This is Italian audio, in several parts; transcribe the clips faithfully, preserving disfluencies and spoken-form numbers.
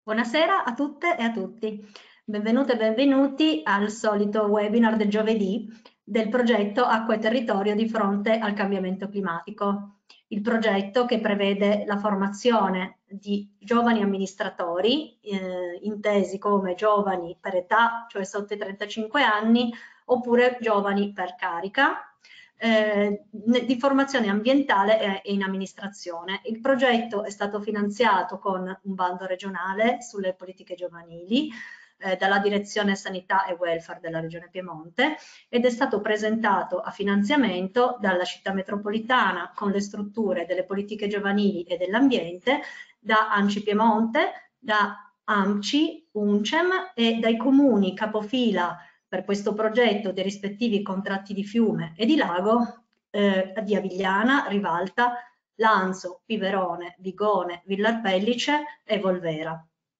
Buonasera a tutte e a tutti. Benvenute e benvenuti al solito webinar del giovedì del progetto Acqua e Territorio di fronte al cambiamento climatico. Il progetto che prevede la formazione di giovani amministratori, eh, intesi come giovani per età, cioè sotto i trentacinque anni, oppure giovani per carica, Eh, di formazione ambientale e in amministrazione. Il progetto è stato finanziato con un bando regionale sulle politiche giovanili eh, dalla Direzione Sanità e Welfare della Regione Piemonte ed è stato presentato a finanziamento dalla città metropolitana con le strutture delle politiche giovanili e dell'ambiente, da ANCI Piemonte, da AMCI, UNCEM e dai comuni capofila per questo progetto dei rispettivi contratti di fiume e di lago eh, di Avigliana, Rivalta, Lanzo, Piverone, Vigone, Villar Pellice e Volvera.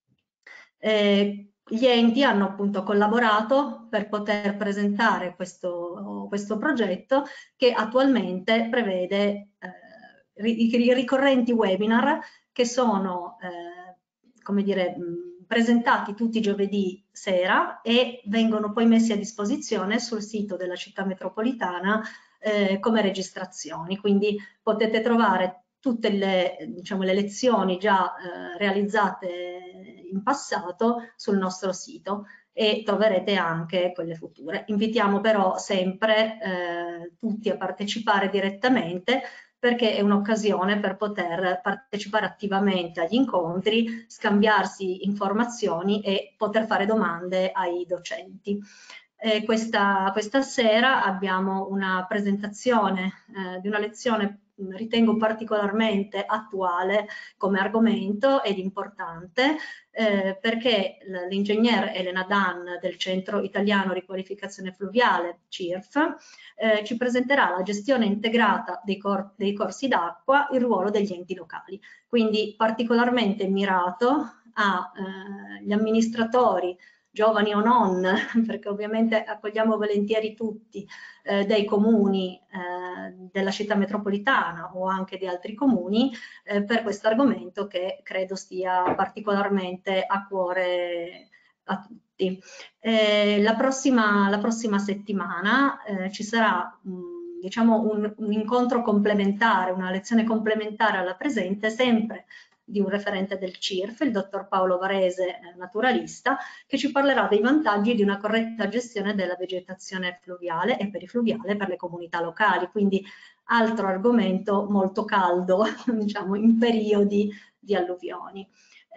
Eh, gli enti hanno appunto collaborato per poter presentare questo, questo progetto che attualmente prevede eh, i ricorrenti webinar che sono eh, come dire, mh, presentati tutti i giovedì sera e vengono poi messi a disposizione sul sito della città metropolitana eh, come registrazioni, quindi potete trovare tutte le, diciamo, le lezioni già eh, realizzate in passato sul nostro sito e troverete anche quelle future. Invitiamo però sempre eh, tutti a partecipare direttamente perché è un'occasione per poter partecipare attivamente agli incontri, scambiarsi informazioni e poter fare domande ai docenti. Eh, questa, questa sera abbiamo una presentazione eh, di una lezione ritengo particolarmente attuale come argomento ed importante eh, perché l'ingegner Elena Dan del Centro Italiano Riqualificazione Fluviale, C I R F, eh, ci presenterà la gestione integrata dei, cor dei corsi d'acqua, il ruolo degli enti locali, quindi particolarmente mirato agli eh, amministratori giovani o non, perché ovviamente accogliamo volentieri tutti, eh, dei comuni eh, della città metropolitana o anche di altri comuni, eh, per questo argomento che credo stia particolarmente a cuore a tutti. Eh, la, prossima, la prossima settimana eh, ci sarà mh, diciamo un, un incontro complementare, una lezione complementare alla presente, sempre di un referente del C I R F, il dottor Paolo Varese, naturalista, che ci parlerà dei vantaggi di una corretta gestione della vegetazione fluviale e perifluviale per le comunità locali, quindi altro argomento molto caldo, diciamo, in periodi di alluvioni.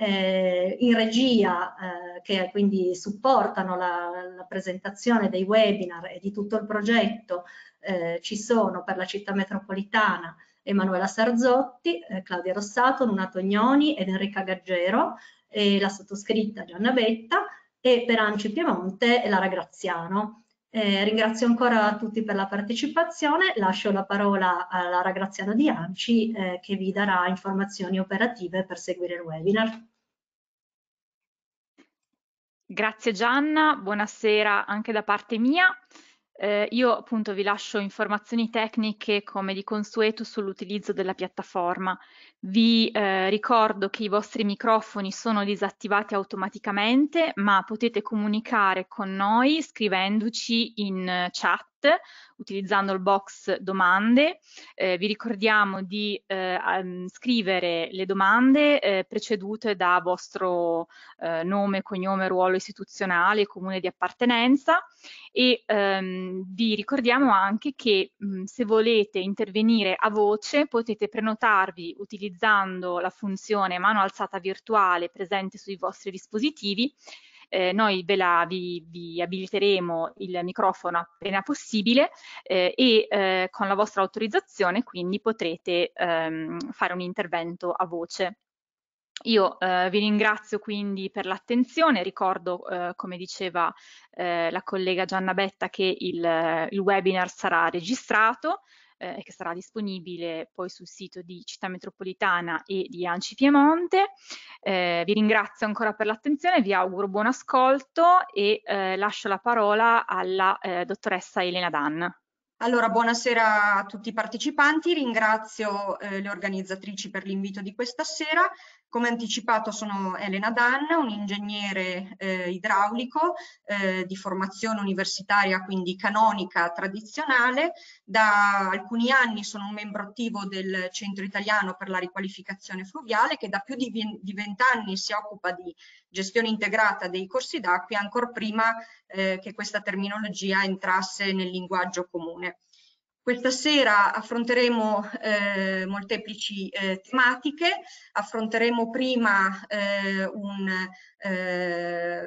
Eh, in regia, eh, che quindi supportano la, la presentazione dei webinar e di tutto il progetto, eh, ci sono per la città metropolitana Emanuela Sarzotti, eh, Claudia Rossato, Nuna Tognoni ed Enrica Gaggero, e la sottoscritta Gianna Betta, e per ANCI Piemonte Lara Graziano. Eh, ringrazio ancora tutti per la partecipazione, lascio la parola a Lara Graziano di ANCI eh, che vi darà informazioni operative per seguire il webinar. Grazie Gianna, buonasera anche da parte mia. Eh, io appunto vi lascio informazioni tecniche come di consueto sull'utilizzo della piattaforma. Vi eh, ricordo che i vostri microfoni sono disattivati automaticamente, ma potete comunicare con noi scrivendoci in chat utilizzando il box domande. Eh, vi ricordiamo di eh, um, scrivere le domande eh, precedute da vostro eh, nome, cognome, ruolo istituzionale, comune di appartenenza e ehm, vi ricordiamo anche che mh, se volete intervenire a voce potete prenotarvi utilizzando la funzione mano alzata virtuale presente sui vostri dispositivi. Eh, noi ve la, vi, vi abiliteremo il microfono appena possibile eh, e eh, con la vostra autorizzazione quindi potrete ehm, fare un intervento a voce. Io eh, vi ringrazio quindi per l'attenzione, ricordo eh, come diceva eh, la collega Gianna Betta che il, il webinar sarà registrato e eh, che sarà disponibile poi sul sito di Città Metropolitana e di ANCI Piemonte. Eh, vi ringrazio ancora per l'attenzione, vi auguro buon ascolto e eh, lascio la parola alla eh, dottoressa Elena Dan. Allora, buonasera a tutti i partecipanti, ringrazio eh, le organizzatrici per l'invito di questa sera. Come anticipato, sono Elena Danna, un ingegnere eh, idraulico eh, di formazione universitaria, quindi canonica tradizionale. Da alcuni anni sono un membro attivo del Centro Italiano per la Riqualificazione Fluviale, che da più di vent'anni si occupa di gestione integrata dei corsi d'acqua, ancora prima eh, che questa terminologia entrasse nel linguaggio comune. Questa sera affronteremo eh, molteplici eh, tematiche, affronteremo prima eh, un, eh,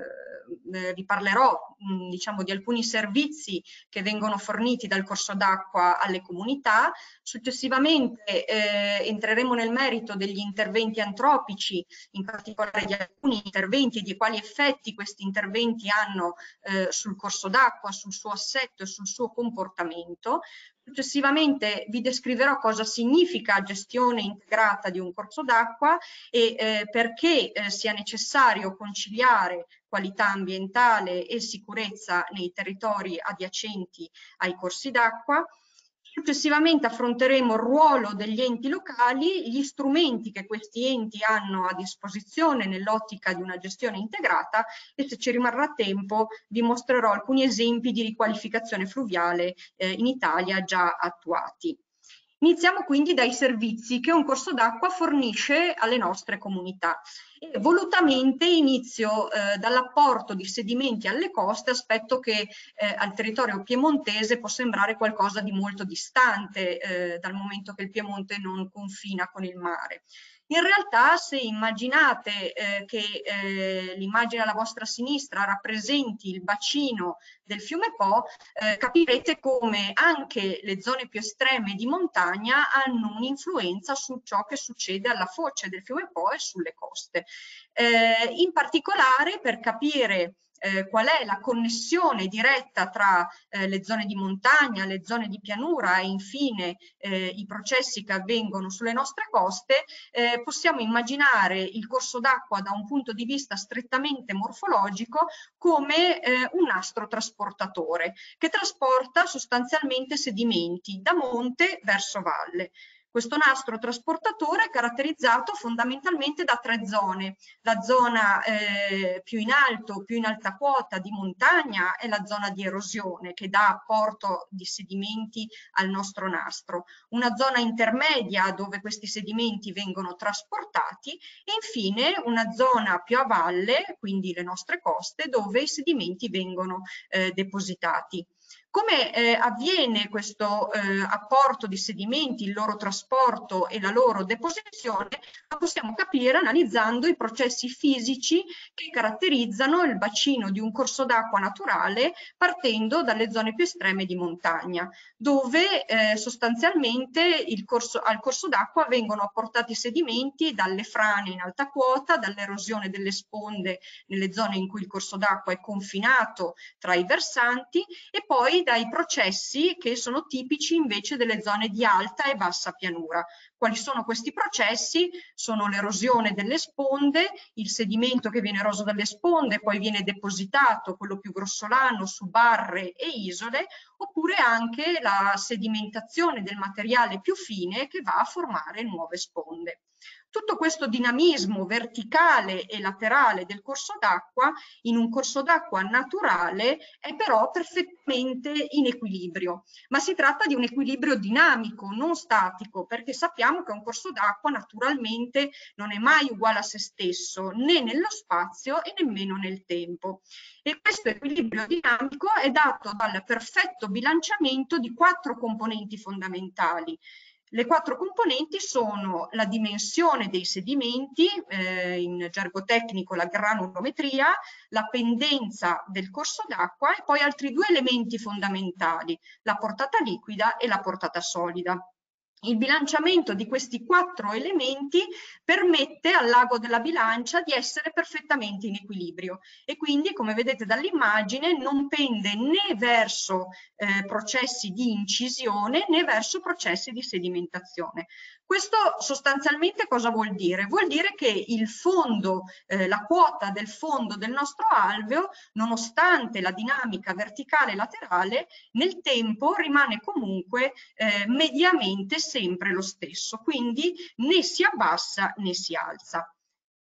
vi parlerò mh, diciamo di alcuni servizi che vengono forniti dal corso d'acqua alle comunità. Successivamente eh, entreremo nel merito degli interventi antropici, in particolare di alcuni interventi e di quali effetti questi interventi hanno eh, sul corso d'acqua, sul suo assetto e sul suo comportamento. Successivamente vi descriverò cosa significa gestione integrata di un corso d'acqua e eh, perché eh, sia necessario conciliare qualità ambientale e sicurezza nei territori adiacenti ai corsi d'acqua. Successivamente affronteremo il ruolo degli enti locali, gli strumenti che questi enti hanno a disposizione nell'ottica di una gestione integrata e, se ci rimarrà tempo, vi mostrerò alcuni esempi di riqualificazione fluviale eh, in Italia già attuati. Iniziamo quindi dai servizi che un corso d'acqua fornisce alle nostre comunità. E volutamente inizio eh, dall'apporto di sedimenti alle coste, aspetto che eh, al territorio piemontese può sembrare qualcosa di molto distante, eh, dal momento che il Piemonte non confina con il mare. In realtà, se immaginate eh, che eh, l'immagine alla vostra sinistra rappresenti il bacino del fiume Po, eh, capirete come anche le zone più estreme di montagna hanno un'influenza su ciò che succede alla foce del fiume Po e sulle coste. Eh, in particolare, per capire Eh, qual è la connessione diretta tra eh, le zone di montagna, le zone di pianura e infine eh, i processi che avvengono sulle nostre coste, eh, possiamo immaginare il corso d'acqua da un punto di vista strettamente morfologico come eh, un nastro trasportatore che trasporta sostanzialmente sedimenti da monte verso valle. Questo nastro trasportatore è caratterizzato fondamentalmente da tre zone. La zona eh, più in alto, più in alta quota di montagna è la zona di erosione che dà apporto di sedimenti al nostro nastro. Una zona intermedia dove questi sedimenti vengono trasportati e infine una zona più a valle, quindi le nostre coste, dove i sedimenti vengono eh, depositati. Come eh, avviene questo eh, apporto di sedimenti, il loro trasporto e la loro deposizione, lo possiamo capire analizzando i processi fisici che caratterizzano il bacino di un corso d'acqua naturale partendo dalle zone più estreme di montagna, dove eh, sostanzialmente il corso, al corso d'acqua vengono apportati sedimenti dalle frane in alta quota, dall'erosione delle sponde nelle zone in cui il corso d'acqua è confinato tra i versanti e poi dai processi che sono tipici invece delle zone di alta e bassa pianura. Quali sono questi processi? Sono l'erosione delle sponde, il sedimento che viene eroso dalle sponde, poi viene depositato, quello più grossolano, su barre e isole, oppure anche la sedimentazione del materiale più fine che va a formare nuove sponde. Tutto questo dinamismo verticale e laterale del corso d'acqua in un corso d'acqua naturale è però perfettamente in equilibrio, ma si tratta di un equilibrio dinamico, non statico, perché sappiamo che un corso d'acqua naturalmente non è mai uguale a se stesso, né nello spazio e nemmeno nel tempo. E questo equilibrio dinamico è dato dal perfetto bilanciamento di quattro componenti fondamentali. Le quattro componenti sono la dimensione dei sedimenti, eh, in gergo tecnico la granulometria, la pendenza del corso d'acqua e poi altri due elementi fondamentali, la portata liquida e la portata solida. Il bilanciamento di questi quattro elementi permette al lago della bilancia di essere perfettamente in equilibrio e quindi, come vedete dall'immagine, non pende né verso eh, processi di incisione né verso processi di sedimentazione. Questo sostanzialmente cosa vuol dire? Vuol dire che il fondo, eh, la quota del fondo del nostro alveo, nonostante la dinamica verticale e laterale, nel tempo rimane comunque eh, mediamente sempre lo stesso, quindi né si abbassa né si alza.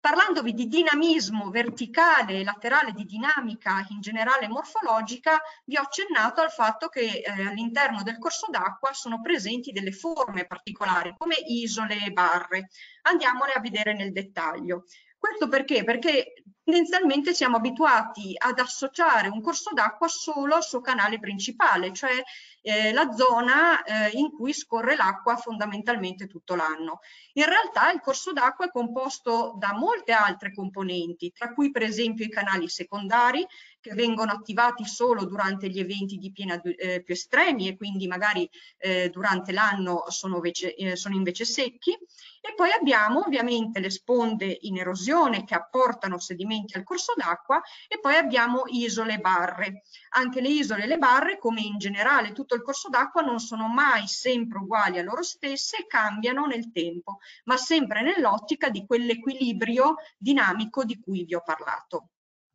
Parlandovi di dinamismo verticale e laterale di dinamica in generale morfologica, vi ho accennato al fatto che eh, all'interno del corso d'acqua sono presenti delle forme particolari come isole e barre. Andiamole a vedere nel dettaglio. Questo perché? Perché tendenzialmente siamo abituati ad associare un corso d'acqua solo al suo canale principale, cioè eh, la zona eh, in cui scorre l'acqua fondamentalmente tutto l'anno. In realtà il corso d'acqua è composto da molte altre componenti, tra cui per esempio i canali secondari, che vengono attivati solo durante gli eventi di piena eh, più estremi e quindi magari eh, durante l'anno sono, eh, sono invece secchi. E poi abbiamo ovviamente le sponde in erosione che apportano sedimenti al corso d'acqua e poi abbiamo isole e barre. Anche le isole e le barre, come in generale tutto il corso d'acqua, non sono mai sempre uguali a loro stesse e cambiano nel tempo, ma sempre nell'ottica di quell'equilibrio dinamico di cui vi ho parlato.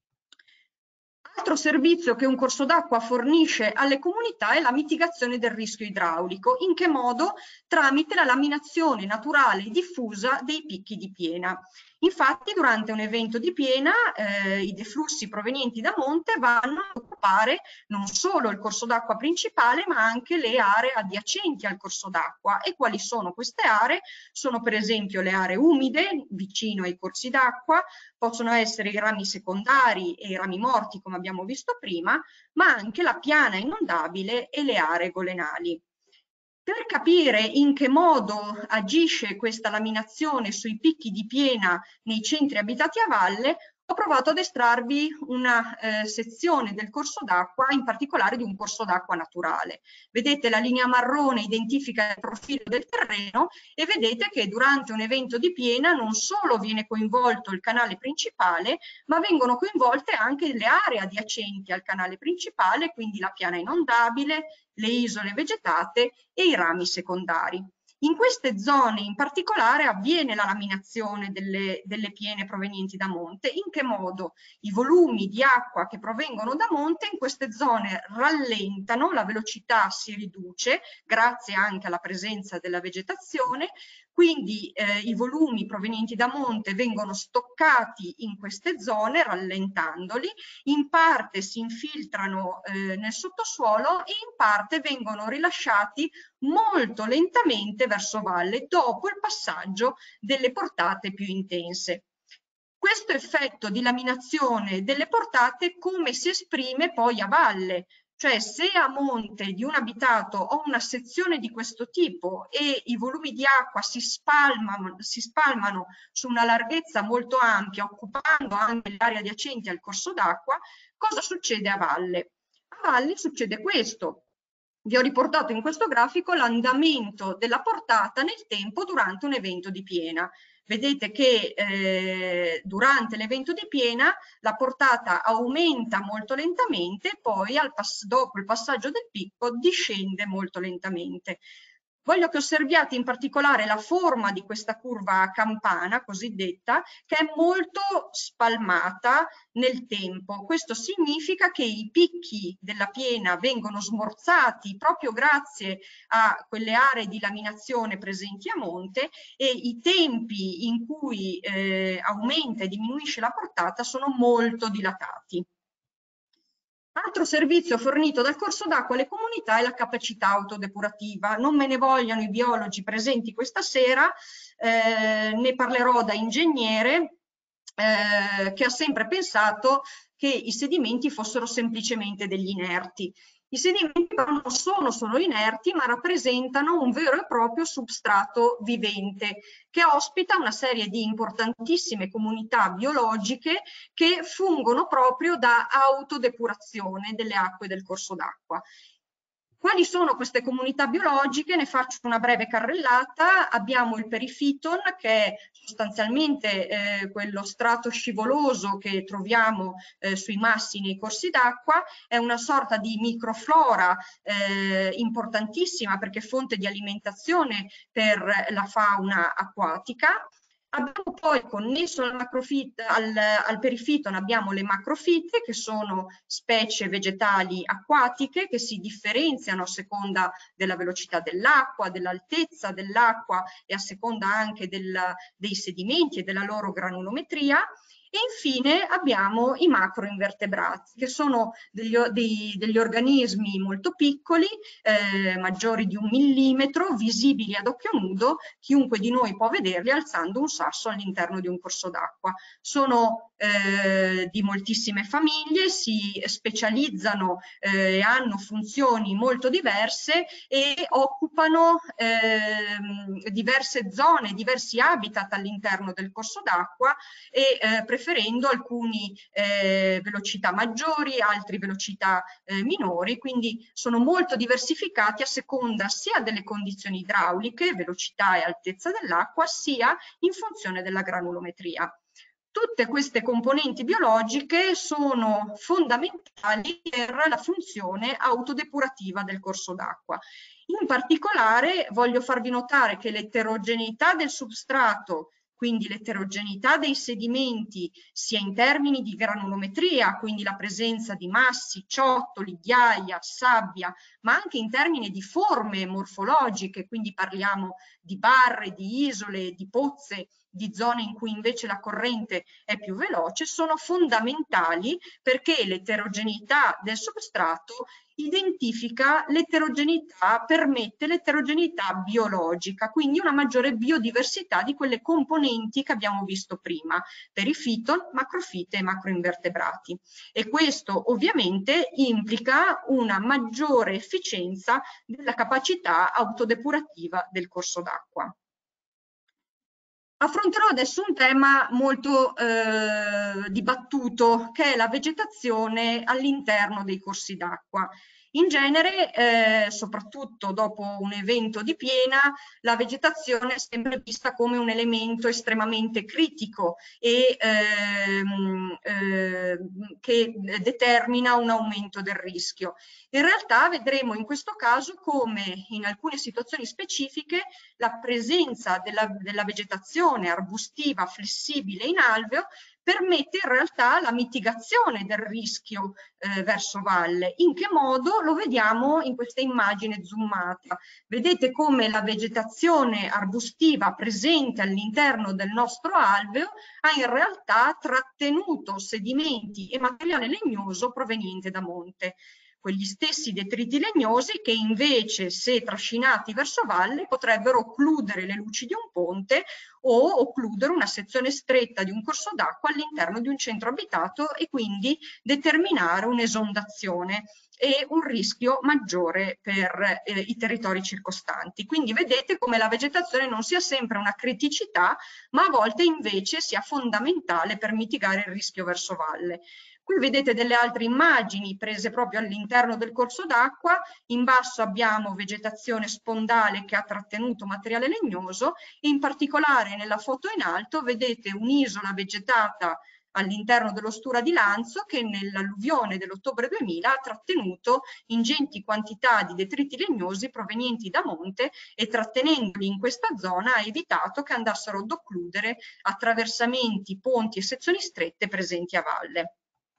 Altro servizio che un corso d'acqua fornisce alle comunità è la mitigazione del rischio idraulico. In che modo? Tramite la laminazione naturale e diffusa dei picchi di piena. Infatti, durante un evento di piena, eh, i deflussi provenienti da monte vanno a occupare non solo il corso d'acqua principale, ma anche le aree adiacenti al corso d'acqua. E quali sono queste aree? Sono per esempio le aree umide, vicino ai corsi d'acqua, possono essere i rami secondari e i rami morti, come abbiamo visto prima, ma anche la piana inondabile e le aree golenali. Per capire in che modo agisce questa laminazione sui picchi di piena nei centri abitati a valle, ho provato ad estrarvi una eh, sezione del corso d'acqua, in particolare di un corso d'acqua naturale. Vedete la linea marrone identifica il profilo del terreno e vedete che durante un evento di piena non solo viene coinvolto il canale principale, ma vengono coinvolte anche le aree adiacenti al canale principale, quindi la piana inondabile, le isole vegetate e i rami secondari. In queste zone in particolare avviene la laminazione delle, delle piene provenienti da monte. In che modo? I volumi di acqua che provengono da monte in queste zone rallentano, la velocità si riduce grazie anche alla presenza della vegetazione, quindi eh, i volumi provenienti da monte vengono stoccati in queste zone rallentandoli, in parte si infiltrano eh, nel sottosuolo e in parte vengono rilasciati molto lentamente verso valle dopo il passaggio delle portate più intense. Questo effetto di laminazione delle portate come si esprime poi a valle? Cioè se a monte di un abitato ho una sezione di questo tipo e i volumi di acqua si spalmano, si spalmano su una larghezza molto ampia, occupando anche le aree adiacenti al corso d'acqua, cosa succede a valle? A valle succede questo. Vi ho riportato in questo grafico l'andamento della portata nel tempo durante un evento di piena. Vedete che eh, durante l'evento di piena la portata aumenta molto lentamente, poi al dopo il passaggio del picco discende molto lentamente. Voglio che osserviate in particolare la forma di questa curva a campana cosiddetta, che è molto spalmata nel tempo. Questo significa che i picchi della piena vengono smorzati proprio grazie a quelle aree di laminazione presenti a monte e i tempi in cui eh, aumenta e diminuisce la portata sono molto dilatati. Altro servizio fornito dal corso d'acqua alle comunità è la capacità autodepurativa. Non me ne vogliano i biologi presenti questa sera, eh, ne parlerò da ingegnere eh, che ha sempre pensato che i sedimenti fossero semplicemente degli inerti. I sedimenti però non sono solo inerti, ma rappresentano un vero e proprio substrato vivente che ospita una serie di importantissime comunità biologiche che fungono proprio da autodepurazione delle acque del corso d'acqua. Quali sono queste comunità biologiche? Ne faccio una breve carrellata. Abbiamo il perifiton, che è sostanzialmente eh, quello strato scivoloso che troviamo eh, sui massi nei corsi d'acqua, è una sorta di microflora eh, importantissima perché è fonte di alimentazione per la fauna acquatica. Abbiamo poi connesso al, macrofit, al, al perifiton abbiamo le macrofitte, che sono specie vegetali acquatiche che si differenziano a seconda della velocità dell'acqua, dell'altezza dell'acqua e a seconda anche del, dei sedimenti e della loro granulometria. E infine abbiamo i macroinvertebrati, che sono degli, dei, degli organismi molto piccoli, eh, maggiori di un millimetro, visibili ad occhio nudo. Chiunque di noi può vederli alzando un sasso all'interno di un corso d'acqua. Sono eh, di moltissime famiglie, si specializzano e eh, hanno funzioni molto diverse e occupano eh, diverse zone, diversi habitat all'interno del corso d'acqua e eh, preferendo alcuni eh, velocità maggiori, altri velocità eh, minori, quindi sono molto diversificati a seconda sia delle condizioni idrauliche, velocità e altezza dell'acqua, sia in funzione della granulometria. Tutte queste componenti biologiche sono fondamentali per la funzione autodepurativa del corso d'acqua. In particolare voglio farvi notare che l'eterogeneità del substrato, quindi l'eterogeneità dei sedimenti, sia in termini di granulometria, quindi la presenza di massi, ciottoli, ghiaia, sabbia, ma anche in termini di forme morfologiche, quindi parliamo di barre, di isole, di pozze, di zone in cui invece la corrente è più veloce, sono fondamentali perché l'eterogeneità del substrato identifica l'eterogeneità, permette l'eterogeneità biologica, quindi una maggiore biodiversità di quelle componenti che abbiamo visto prima, perifiton, macrofite e macroinvertebrati. E questo ovviamente implica una maggiore efficienza della capacità autodepurativa del corso d'acqua. Affronterò adesso un tema molto eh, dibattuto, che è la vegetazione all'interno dei corsi d'acqua. In genere, eh, soprattutto dopo un evento di piena, la vegetazione è sempre vista come un elemento estremamente critico e ehm, eh, che determina un aumento del rischio. In realtà vedremo in questo caso come in alcune situazioni specifiche la presenza della, della vegetazione arbustiva flessibile in alveo permette in realtà la mitigazione del rischio eh, verso valle. In che modo? Lo vediamo in questa immagine zoomata. Vedete come la vegetazione arbustiva presente all'interno del nostro alveo ha in realtà trattenuto sedimenti e materiale legnoso proveniente da monte. Quegli stessi detriti legnosi che invece, se trascinati verso valle, potrebbero occludere le luci di un ponte o occludere una sezione stretta di un corso d'acqua all'interno di un centro abitato e quindi determinare un'esondazione e un rischio maggiore per eh, i territori circostanti. Quindi vedete come la vegetazione non sia sempre una criticità, ma a volte invece sia fondamentale per mitigare il rischio verso valle. Qui vedete delle altre immagini prese proprio all'interno del corso d'acqua. In basso abbiamo vegetazione spondale che ha trattenuto materiale legnoso e in particolare nella foto in alto vedete un'isola vegetata all'interno dello Stura di Lanzo che nell'alluvione dell'ottobre duemila ha trattenuto ingenti quantità di detriti legnosi provenienti da monte e trattenendoli in questa zona ha evitato che andassero ad occludere attraversamenti, ponti e sezioni strette presenti a valle.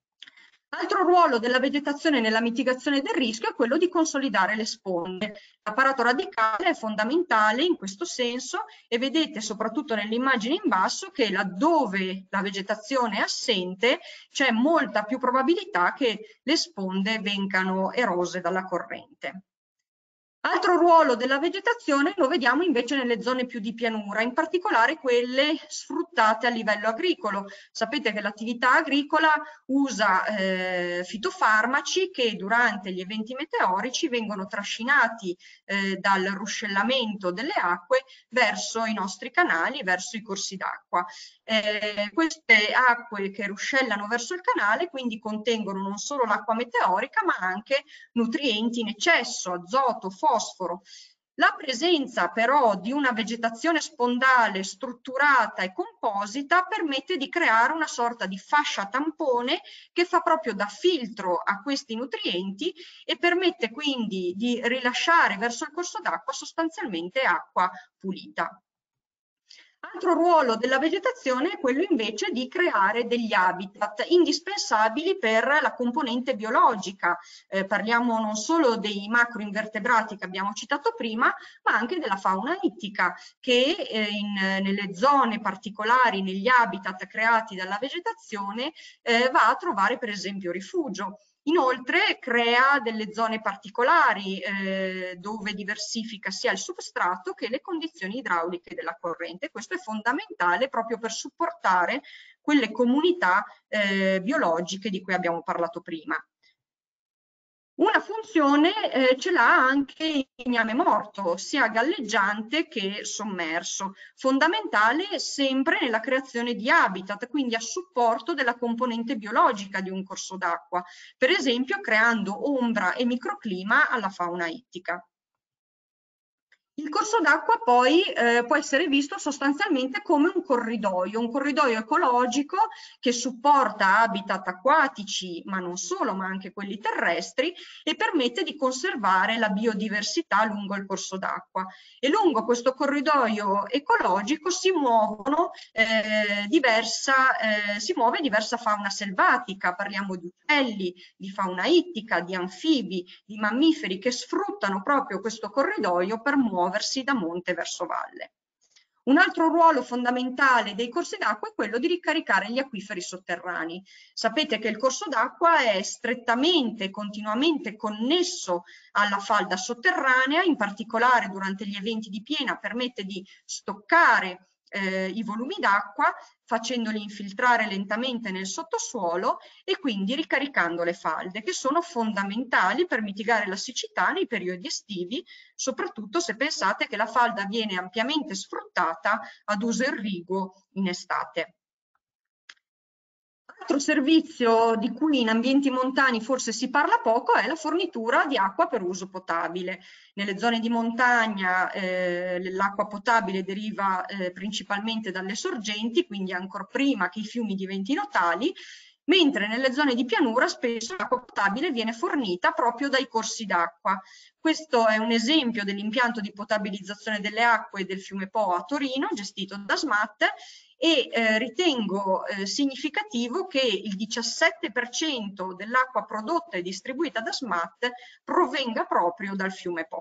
Altro ruolo della vegetazione nella mitigazione del rischio è quello di consolidare le sponde. L'apparato radicale è fondamentale in questo senso e vedete soprattutto nell'immagine in basso che laddove la vegetazione è assente c'è molta più probabilità che le sponde vengano erose dalla corrente. Altro ruolo della vegetazione lo vediamo invece nelle zone più di pianura, in particolare quelle sfruttate a livello agricolo. Sapete che l'attività agricola usa eh, fitofarmaci che durante gli eventi meteorici vengono trascinati eh, dal ruscellamento delle acque verso i nostri canali, verso i corsi d'acqua. Eh, queste acque che ruscellano verso il canale quindi contengono non solo l'acqua meteorica ma anche nutrienti in eccesso, azoto, fosforo. La presenza però di una vegetazione spondale strutturata e composita permette di creare una sorta di fascia tampone che fa proprio da filtro a questi nutrienti e permette quindi di rilasciare verso il corso d'acqua sostanzialmente acqua pulita. Altro ruolo della vegetazione è quello invece di creare degli habitat indispensabili per la componente biologica. Eh, parliamo non solo dei macroinvertebrati che abbiamo citato prima, ma anche della fauna ittica, che eh, in, nelle zone particolari, negli habitat creati dalla vegetazione, eh, va a trovare per esempio rifugio. Inoltre crea delle zone particolari eh, dove diversifica sia il substrato che le condizioni idrauliche della corrente. Questo è fondamentale proprio per supportare quelle comunità eh, biologiche di cui abbiamo parlato prima. Una funzione eh, ce l'ha anche il legname morto, sia galleggiante che sommerso, fondamentale sempre nella creazione di habitat, quindi a supporto della componente biologica di un corso d'acqua, per esempio creando ombra e microclima alla fauna ittica. Il corso d'acqua poi eh, può essere visto sostanzialmente come un corridoio, un corridoio ecologico che supporta habitat acquatici, ma non solo, ma anche quelli terrestri, e permette di conservare la biodiversità lungo il corso d'acqua. E lungo questo corridoio ecologico si muovono eh, diversa, eh, si muove diversa fauna selvatica, parliamo di uccelli, di fauna ittica, di anfibi, di mammiferi che sfruttano proprio questo corridoio per muoversi da monte verso valle. Un altro ruolo fondamentale dei corsi d'acqua è quello di ricaricare gli acquiferi sotterranei. Sapete che il corso d'acqua è strettamente e continuamente connesso alla falda sotterranea, in particolare durante gli eventi di piena permette di stoccare Eh, i volumi d'acqua, facendoli infiltrare lentamente nel sottosuolo e quindi ricaricando le falde, che sono fondamentali per mitigare la siccità nei periodi estivi, soprattutto se pensate che la falda viene ampiamente sfruttata ad uso irriguo in estate. Altro servizio di cui in ambienti montani forse si parla poco è la fornitura di acqua per uso potabile. Nelle zone di montagna eh, l'acqua potabile deriva eh, principalmente dalle sorgenti, quindi ancora prima che i fiumi diventino tali, mentre nelle zone di pianura spesso l'acqua potabile viene fornita proprio dai corsi d'acqua. Questo è un esempio dell'impianto di potabilizzazione delle acque del fiume Po a Torino, gestito da SMAT, e eh, ritengo eh, significativo che il diciassette per cento dell'acqua prodotta e distribuita da SMAT provenga proprio dal fiume Po.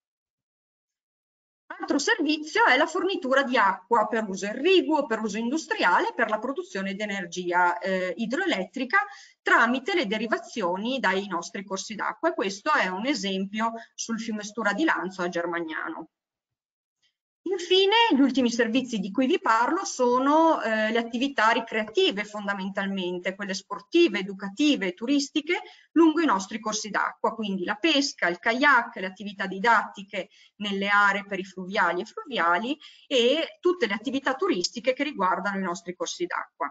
Altro servizio è la fornitura di acqua per uso irriguo, per uso industriale, per la produzione di energia eh, idroelettrica tramite le derivazioni dai nostri corsi d'acqua, e questo è un esempio sul fiume Stura di Lanzo a Germagnano. Infine, gli ultimi servizi di cui vi parlo sono eh, le attività ricreative fondamentalmente, quelle sportive, educative, turistiche lungo i nostri corsi d'acqua, quindi la pesca, il kayak, le attività didattiche nelle aree perifluviali e fluviali e tutte le attività turistiche che riguardano i nostri corsi d'acqua.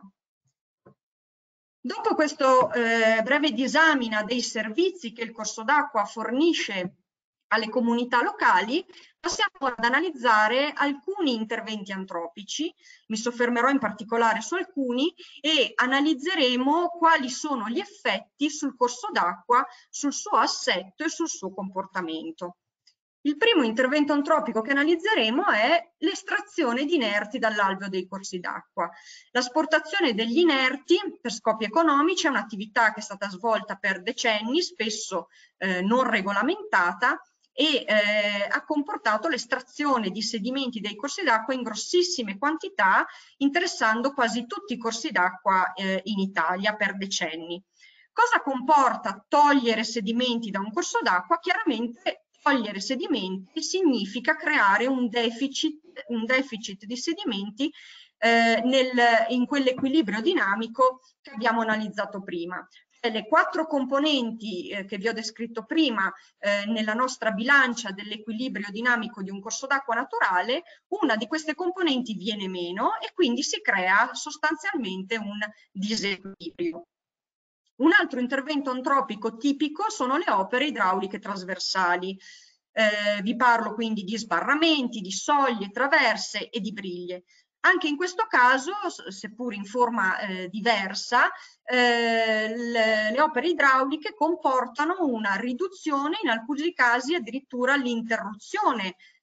Dopo questo eh, breve disamina dei servizi che il corso d'acqua fornisce alle comunità locali, passiamo ad analizzare alcuni interventi antropici. Mi soffermerò in particolare su alcuni e analizzeremo quali sono gli effetti sul corso d'acqua, sul suo assetto e sul suo comportamento. Il primo intervento antropico che analizzeremo è l'estrazione di inerti dall'alveo dei corsi d'acqua. L'asportazione degli inerti per scopi economici è un'attività che è stata svolta per decenni, spesso eh, non regolamentata, e eh, ha comportato l'estrazione di sedimenti dei corsi d'acqua in grossissime quantità, interessando quasi tutti i corsi d'acqua eh, in Italia per decenni. Cosa comporta togliere sedimenti da un corso d'acqua? Chiaramente togliere sedimenti significa creare un deficit, un deficit di sedimenti eh, nel, in quell'equilibrio dinamico che abbiamo analizzato prima. Le quattro componenti eh, che vi ho descritto prima eh, nella nostra bilancia dell'equilibrio dinamico di un corso d'acqua naturale, una di queste componenti viene meno e quindi si crea sostanzialmente un disequilibrio. Un altro intervento antropico tipico sono le opere idrauliche trasversali. Eh, vi parlo quindi di sbarramenti, di soglie, traverse e di briglie. Anche in questo caso, seppur in forma eh, diversa, eh, le, le opere idrauliche comportano una riduzione, in alcuni casi addirittura l'interruzione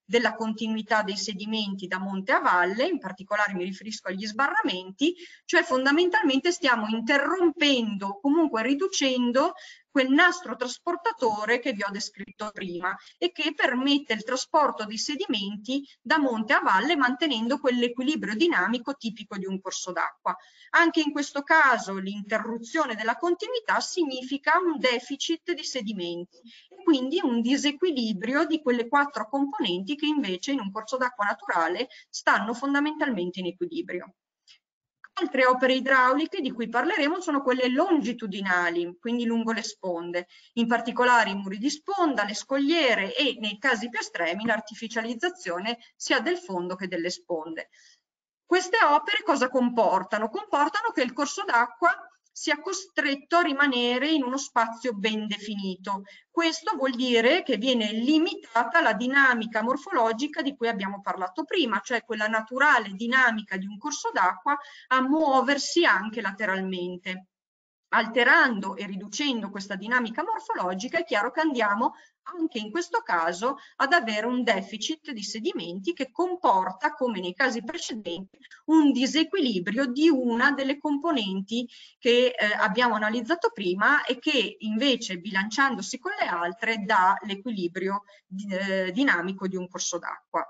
della continuità dei sedimenti da monte a valle, in particolare mi riferisco agli sbarramenti, cioè fondamentalmente stiamo interrompendo, comunque riducendo quel nastro trasportatore che vi ho descritto prima e che permette il trasporto dei sedimenti da monte a valle mantenendo quell'equilibrio dinamico tipico di un corso d'acqua. Anche in questo caso l'interruzione della continuità significa un deficit di sedimenti e quindi un disequilibrio di quelle quattro componenti che invece in un corso d'acqua naturale stanno fondamentalmente in equilibrio. Altre opere idrauliche di cui parleremo sono quelle longitudinali, quindi lungo le sponde, in particolare i muri di sponda, le scogliere e, nei casi più estremi, l'artificializzazione sia del fondo che delle sponde. Queste opere cosa comportano? Comportano che il corso d'acqua sia costretto a rimanere in uno spazio ben definito. Questo vuol dire che viene limitata la dinamica morfologica di cui abbiamo parlato prima, cioè quella naturale dinamica di un corso d'acqua a muoversi anche lateralmente. Alterando e riducendo questa dinamica morfologica è chiaro che andiamo anche in questo caso ad avere un deficit di sedimenti che comporta, come nei casi precedenti, un disequilibrio di una delle componenti che eh, abbiamo analizzato prima e che invece, bilanciandosi con le altre, dà l'equilibrio eh, dinamico di un corso d'acqua.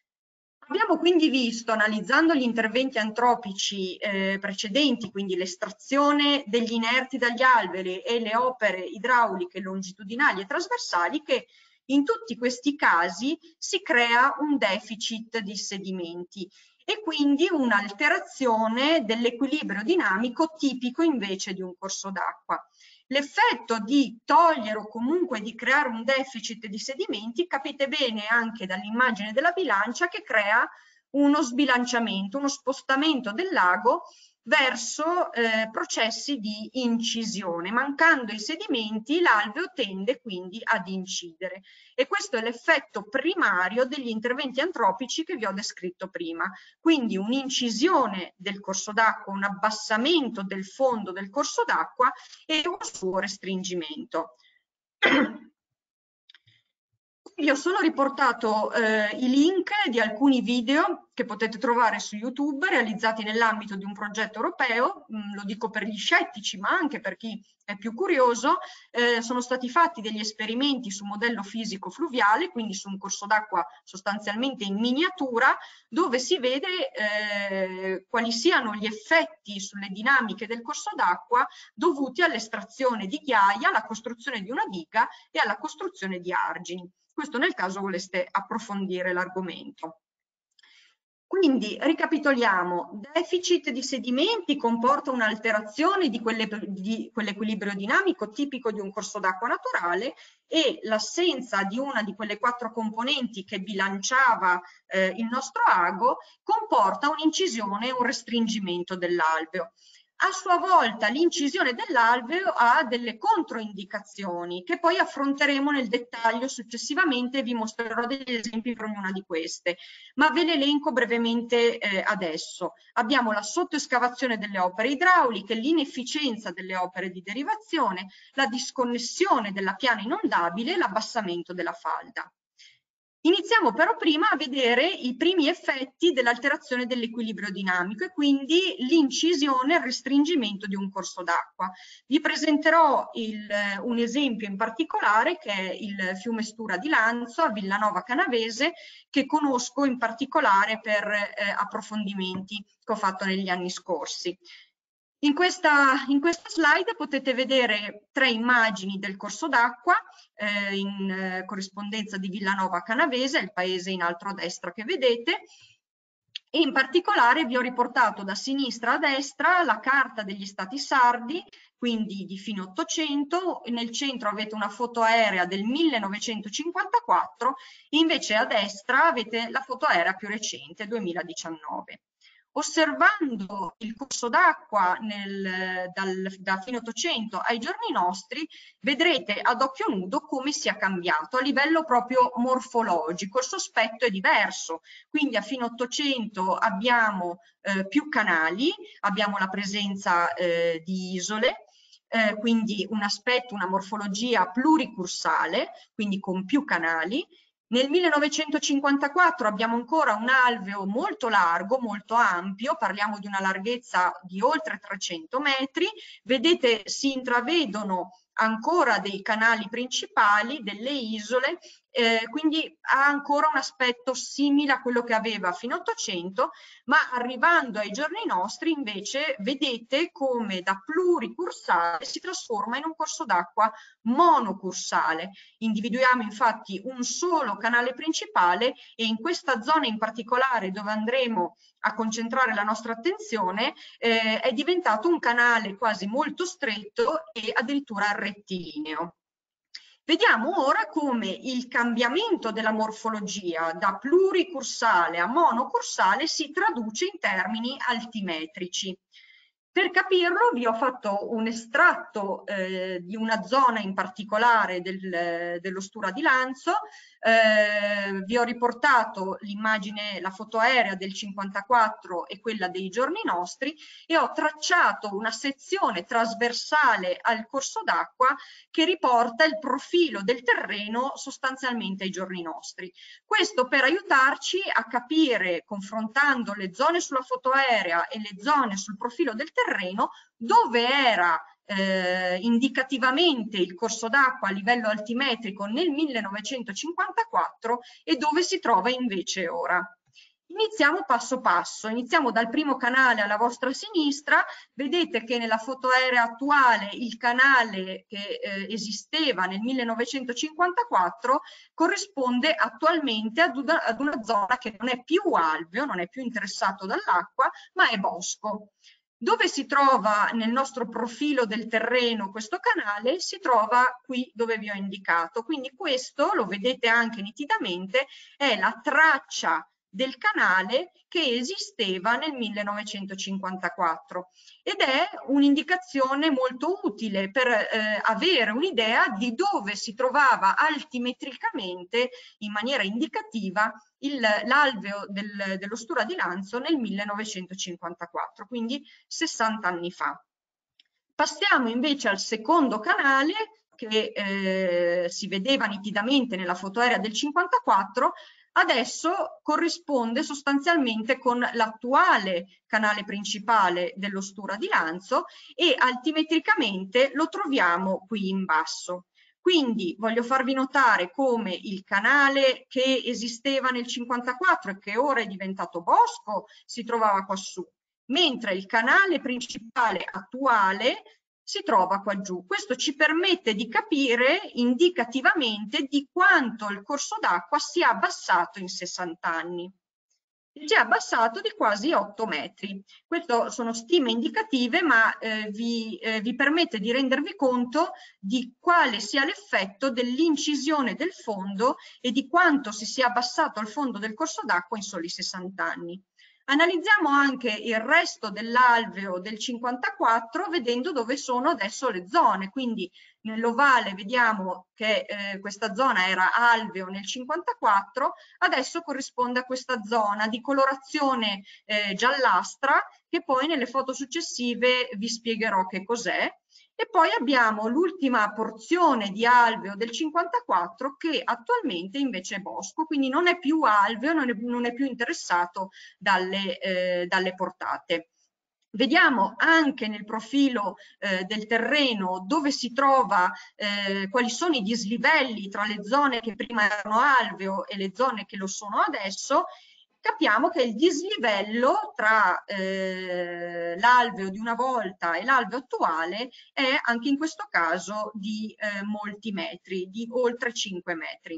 Abbiamo quindi visto, analizzando gli interventi antropici eh, precedenti, quindi l'estrazione degli inerti dagli alberi e le opere idrauliche longitudinali e trasversali, che in tutti questi casi si crea un deficit di sedimenti e quindi un'alterazione dell'equilibrio dinamico tipico invece di un corso d'acqua. L'effetto di togliere o comunque di creare un deficit di sedimenti, capite bene anche dall'immagine della bilancia, che crea uno sbilanciamento, uno spostamento del lago verso eh, processi di incisione. Mancando i sedimenti, l'alveo tende quindi ad incidere. E questo è l'effetto primario degli interventi antropici che vi ho descritto prima. Quindi un'incisione del corso d'acqua, un abbassamento del fondo del corso d'acqua e un suo restringimento. Vi ho solo riportato eh, i link di alcuni video che potete trovare su YouTube realizzati nell'ambito di un progetto europeo, mh, lo dico per gli scettici ma anche per chi è più curioso. Eh, sono stati fatti degli esperimenti su modello fisico fluviale, quindi su un corso d'acqua sostanzialmente in miniatura, dove si vede eh, quali siano gli effetti sulle dinamiche del corso d'acqua dovuti all'estrazione di ghiaia, alla costruzione di una diga e alla costruzione di argini. Questo nel caso voleste approfondire l'argomento. Quindi ricapitoliamo: deficit di sedimenti comporta un'alterazione di quell'equilibrio dinamico tipico di un corso d'acqua naturale e l'assenza di una di quelle quattro componenti che bilanciava eh, il nostro ago comporta un'incisione e un restringimento dell'alveo. A sua volta l'incisione dell'alveo ha delle controindicazioni che poi affronteremo nel dettaglio successivamente e vi mostrerò degli esempi per ognuna di queste, ma ve le elenco brevemente eh, adesso. Abbiamo la sottoescavazione delle opere idrauliche, l'inefficienza delle opere di derivazione, la disconnessione della piana inondabile e l'abbassamento della falda. Iniziamo però prima a vedere i primi effetti dell'alterazione dell'equilibrio dinamico e quindi l'incisione e il restringimento di un corso d'acqua. Vi presenterò il, un esempio in particolare che è il fiume Stura di Lanzo a Villanova Canavese, che conosco in particolare per eh, approfondimenti che ho fatto negli anni scorsi. In questa, in questa slide potete vedere tre immagini del corso d'acqua eh, in eh, corrispondenza di Villanova Canavese, il paese in alto a destra che vedete, e in particolare vi ho riportato da sinistra a destra la carta degli stati sardi, quindi di fine Ottocento. Nel centro avete una foto aerea del millenovecentocinquantaquattro, invece a destra avete la foto aerea più recente, duemiladiciannove. Osservando il corso d'acqua da fine Ottocento ai giorni nostri, vedrete ad occhio nudo come sia cambiato a livello proprio morfologico. Il sospetto è diverso, quindi a fine Ottocento abbiamo eh, più canali, abbiamo la presenza eh, di isole, eh, quindi un aspetto, una morfologia pluricursale, quindi con più canali, Nel millenovecentocinquantaquattro abbiamo ancora un alveo molto largo, molto ampio, parliamo di una larghezza di oltre trecento metri. Vedete, si intravedono ancora dei canali principali, delle isole, eh, quindi ha ancora un aspetto simile a quello che aveva a fine Ottocento, ma arrivando ai giorni nostri invece vedete come da pluricursale si trasforma in un corso d'acqua monocursale. Individuiamo infatti un solo canale principale e in questa zona in particolare dove andremo a concentrare la nostra attenzione eh, è diventato un canale quasi molto stretto e addirittura rettilineo. Vediamo ora come il cambiamento della morfologia da pluricursale a monocursale si traduce in termini altimetrici. Per capirlo vi ho fatto un estratto eh, di una zona in particolare del, dello Stura di Lanzo, eh, vi ho riportato l'immagine, la foto aerea del cinquantaquattro e quella dei giorni nostri e ho tracciato una sezione trasversale al corso d'acqua che riporta il profilo del terreno sostanzialmente ai giorni nostri. Questo per aiutarci a capire, confrontando le zone sulla foto aerea e le zone sul profilo del terreno, dove era eh, indicativamente il corso d'acqua a livello altimetrico nel millenovecentocinquantaquattro e dove si trova invece ora. Iniziamo passo passo, iniziamo dal primo canale alla vostra sinistra. Vedete che nella foto aerea attuale il canale che eh, esisteva nel millenovecentocinquantaquattro corrisponde attualmente ad una, ad una zona che non è più alveo, non è più interessato dall'acqua, ma è bosco. Dove si trova nel nostro profilo del terreno questo canale? Si trova qui dove vi ho indicato. Quindi questo, lo vedete anche nitidamente, è la traccia del canale che esisteva nel millenovecentocinquantaquattro ed è un'indicazione molto utile per eh, avere un'idea di dove si trovava altimetricamente in maniera indicativa l'alveo del, dello Stura di Lanzo nel millenovecentocinquantaquattro, quindi sessanta anni fa. Passiamo invece al secondo canale che eh, si vedeva nitidamente nella foto aerea del cinquantaquattro. Adesso corrisponde sostanzialmente con l'attuale canale principale dello Stura di Lanzo e altimetricamente lo troviamo qui in basso. Quindi voglio farvi notare come il canale che esisteva nel cinquantaquattro e che ora è diventato bosco si trovava quassù, mentre il canale principale attuale si trova qua giù. Questo ci permette di capire indicativamente di quanto il corso d'acqua sia abbassato in sessanta anni. Si è abbassato di quasi otto metri. Queste sono stime indicative, ma eh, vi, eh, vi permette di rendervi conto di quale sia l'effetto dell'incisione del fondo e di quanto si sia abbassato il fondo del corso d'acqua in soli sessanta anni. Analizziamo anche il resto dell'alveo del cinquantaquattro vedendo dove sono adesso le zone, quindi nell'ovale vediamo che eh, questa zona era alveo nel cinquantaquattro, adesso corrisponde a questa zona di colorazione eh, giallastra che poi nelle foto successive vi spiegherò che cos'è. E poi abbiamo l'ultima porzione di alveo del cinquantaquattro che attualmente invece è bosco, quindi non è più alveo, non è, non è più interessato dalle, eh, dalle portate. Vediamo anche nel profilo eh, del terreno dove si trova, eh, quali sono i dislivelli tra le zone che prima erano alveo e le zone che lo sono adesso. Capiamo che il dislivello tra eh, l'alveo di una volta e l'alveo attuale è anche in questo caso di eh, molti metri, di oltre cinque metri.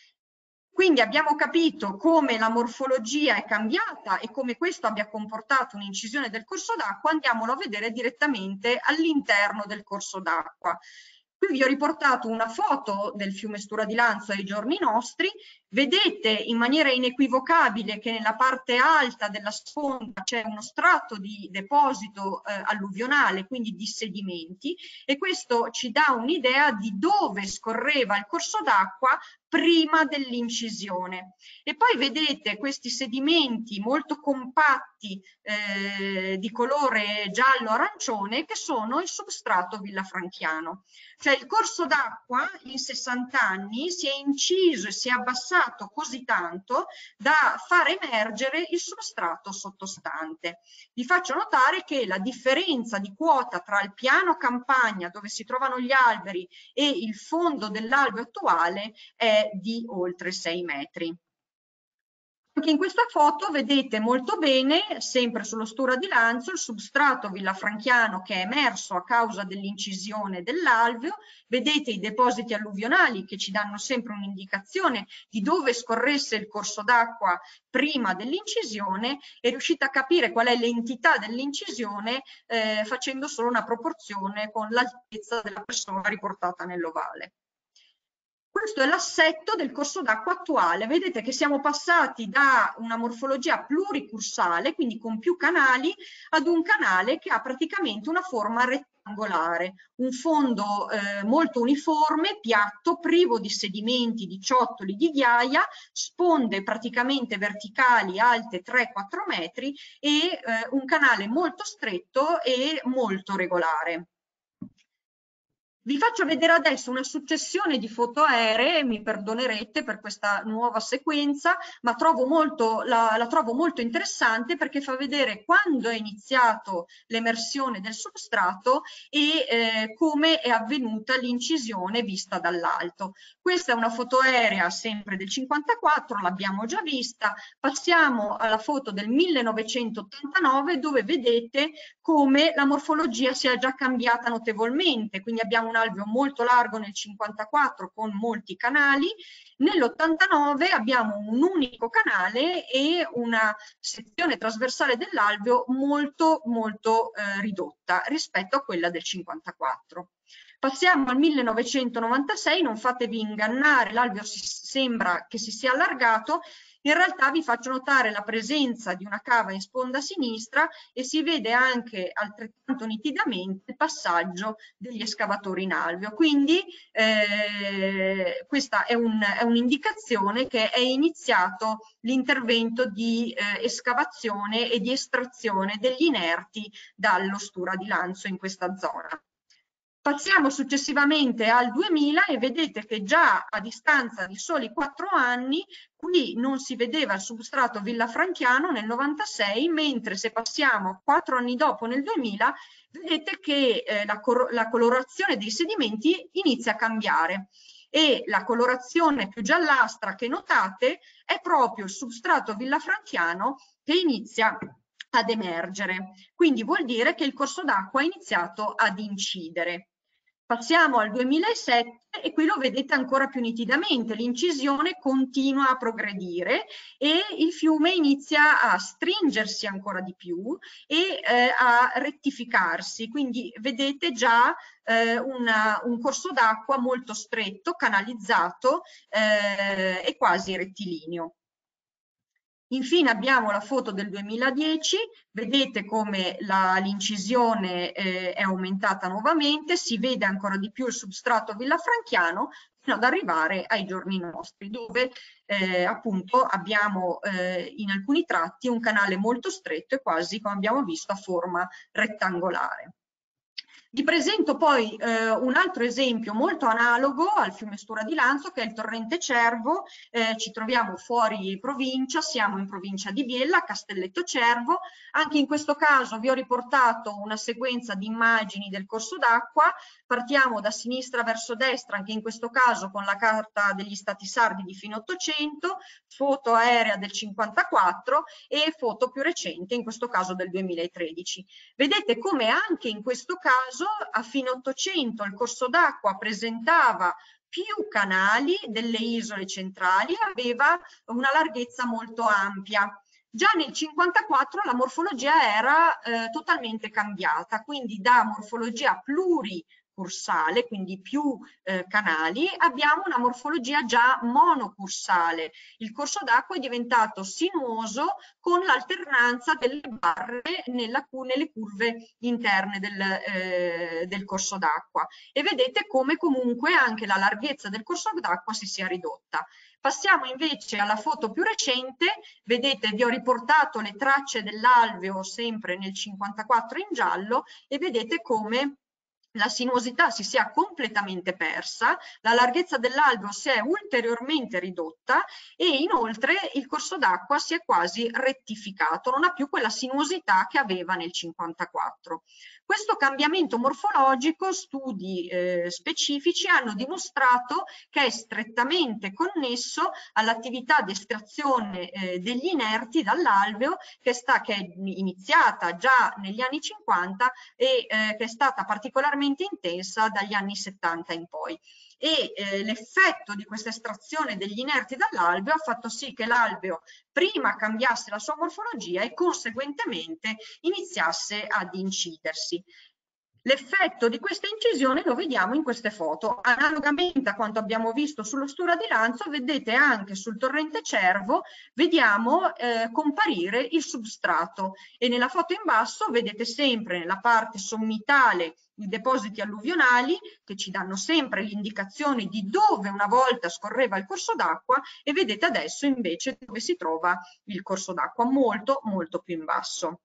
Quindi abbiamo capito come la morfologia è cambiata e come questo abbia comportato un'incisione del corso d'acqua. Andiamolo a vedere direttamente all'interno del corso d'acqua. Qui vi ho riportato una foto del fiume Stura di Lanzo ai giorni nostri. Vedete in maniera inequivocabile che nella parte alta della sponda c'è uno strato di deposito eh, alluvionale, quindi di sedimenti, e questo ci dà un'idea di dove scorreva il corso d'acqua prima dell'incisione. E poi vedete questi sedimenti molto compatti eh, di colore giallo-arancione che sono il substrato villafranchiano. Cioè il corso d'acqua in sessanta anni si è inciso e si è abbassato così tanto da far emergere il substrato sottostante. Vi faccio notare che la differenza di quota tra il piano campagna, dove si trovano gli alberi, e il fondo dell'alveo attuale è di oltre sei metri. Anche in questa foto vedete molto bene, sempre sullo Stura di Lanzo, il substrato villafranchiano che è emerso a causa dell'incisione dell'alveo. Vedete i depositi alluvionali che ci danno sempre un'indicazione di dove scorresse il corso d'acqua prima dell'incisione, e riuscite a capire qual è l'entità dell'incisione eh, facendo solo una proporzione con l'altezza della persona riportata nell'ovale. Questo è l'assetto del corso d'acqua attuale. Vedete che siamo passati da una morfologia pluricursale, quindi con più canali, ad un canale che ha praticamente una forma rettangolare, un fondo eh, molto uniforme, piatto, privo di sedimenti, di ciottoli, di ghiaia, sponde praticamente verticali alte tre quattro metri e eh, un canale molto stretto e molto regolare. Vi faccio vedere adesso una successione di foto aeree, mi perdonerete per questa nuova sequenza, ma trovo molto, la, la trovo molto interessante perché fa vedere quando è iniziato l'emersione del substrato e eh, come è avvenuta l'incisione vista dall'alto. Questa è una foto aerea sempre del cinquantaquattro, l'abbiamo già vista. Passiamo alla foto del millenovecentottantanove, dove vedete come la morfologia si è già cambiata notevolmente, quindi abbiamo un alveo molto largo nel cinquantaquattro con molti canali, nell'ottantanove abbiamo un unico canale e una sezione trasversale dell'alveo molto molto eh, ridotta rispetto a quella del cinquantaquattro. Passiamo al millenovecentonovantasei, non fatevi ingannare, l'alveo sembra che si sia allargato, in realtà vi faccio notare la presenza di una cava in sponda sinistra e si vede anche altrettanto nitidamente il passaggio degli escavatori in alveo. Quindi eh, questa è un'indicazione un che è iniziato l'intervento di eh, escavazione e di estrazione degli inerti dallo Stura di Lanzo in questa zona. Passiamo successivamente al duemila e vedete che già a distanza di soli quattro anni qui non si vedeva il substrato villafranchiano nel novantasei, mentre se passiamo quattro anni dopo nel duemila vedete che eh, la, la colorazione dei sedimenti inizia a cambiare e la colorazione più giallastra che notate è proprio il substrato villafranchiano che inizia ad emergere. Quindi vuol dire che il corso d'acqua ha iniziato ad incidere. Passiamo al duemilasette e qui lo vedete ancora più nitidamente, l'incisione continua a progredire e il fiume inizia a stringersi ancora di più e eh, a rettificarsi, quindi vedete già eh, una, un corso d'acqua molto stretto, canalizzato eh, e quasi rettilineo. Infine abbiamo la foto del duemiladieci, vedete come l'incisione eh, è aumentata nuovamente, si vede ancora di più il substrato villafranchiano fino ad arrivare ai giorni nostri, dove eh, appunto abbiamo eh, in alcuni tratti un canale molto stretto e quasi, come abbiamo visto, a forma rettangolare. Vi presento poi eh, un altro esempio molto analogo al fiume Stura di Lanzo, che è il torrente Cervo. Eh, ci troviamo fuori provincia, siamo in provincia di Biella, Castelletto Cervo. Anche in questo caso vi ho riportato una sequenza di immagini del corso d'acqua. Partiamo da sinistra verso destra, anche in questo caso con la carta degli Stati Sardi di fine Ottocento, foto aerea del cinquantaquattro e foto più recente, in questo caso del duemilatredici. Vedete come anche in questo caso a fine Ottocento il corso d'acqua presentava più canali delle isole centrali, aveva una larghezza molto ampia. Già nel cinquantaquattro la morfologia era eh, totalmente cambiata, quindi da morfologia pluri corsale, quindi più eh, canali, abbiamo una morfologia già monocursale. Il corso d'acqua è diventato sinuoso con l'alternanza delle barre nella, nelle curve interne del, eh, del corso d'acqua, e vedete come comunque anche la larghezza del corso d'acqua si sia ridotta. Passiamo invece alla foto più recente. Vedete, vi ho riportato le tracce dell'alveo sempre nel cinquantaquattro in giallo, e vedete come la sinuosità si sia completamente persa, la larghezza dell'alveo si è ulteriormente ridotta e inoltre il corso d'acqua si è quasi rettificato, non ha più quella sinuosità che aveva nel cinquantaquattro. Questo cambiamento morfologico, studi eh, specifici hanno dimostrato che è strettamente connesso all'attività di estrazione eh, degli inerti dall'alveo, che, sta, che è iniziata già negli anni cinquanta e eh, che è stata particolarmente intensa dagli anni settanta in poi. E eh, l'effetto di questa estrazione degli inerti dall'alveo ha fatto sì che l'alveo prima cambiasse la sua morfologia e conseguentemente iniziasse ad incidersi. L'effetto di questa incisione lo vediamo in queste foto. Analogamente a quanto abbiamo visto sullo Stura di Lanzo, vedete anche sul torrente Cervo, vediamo eh, comparire il substrato, e nella foto in basso vedete sempre nella parte sommitale i depositi alluvionali che ci danno sempre l'indicazione di dove una volta scorreva il corso d'acqua, e vedete adesso invece dove si trova il corso d'acqua, molto molto più in basso.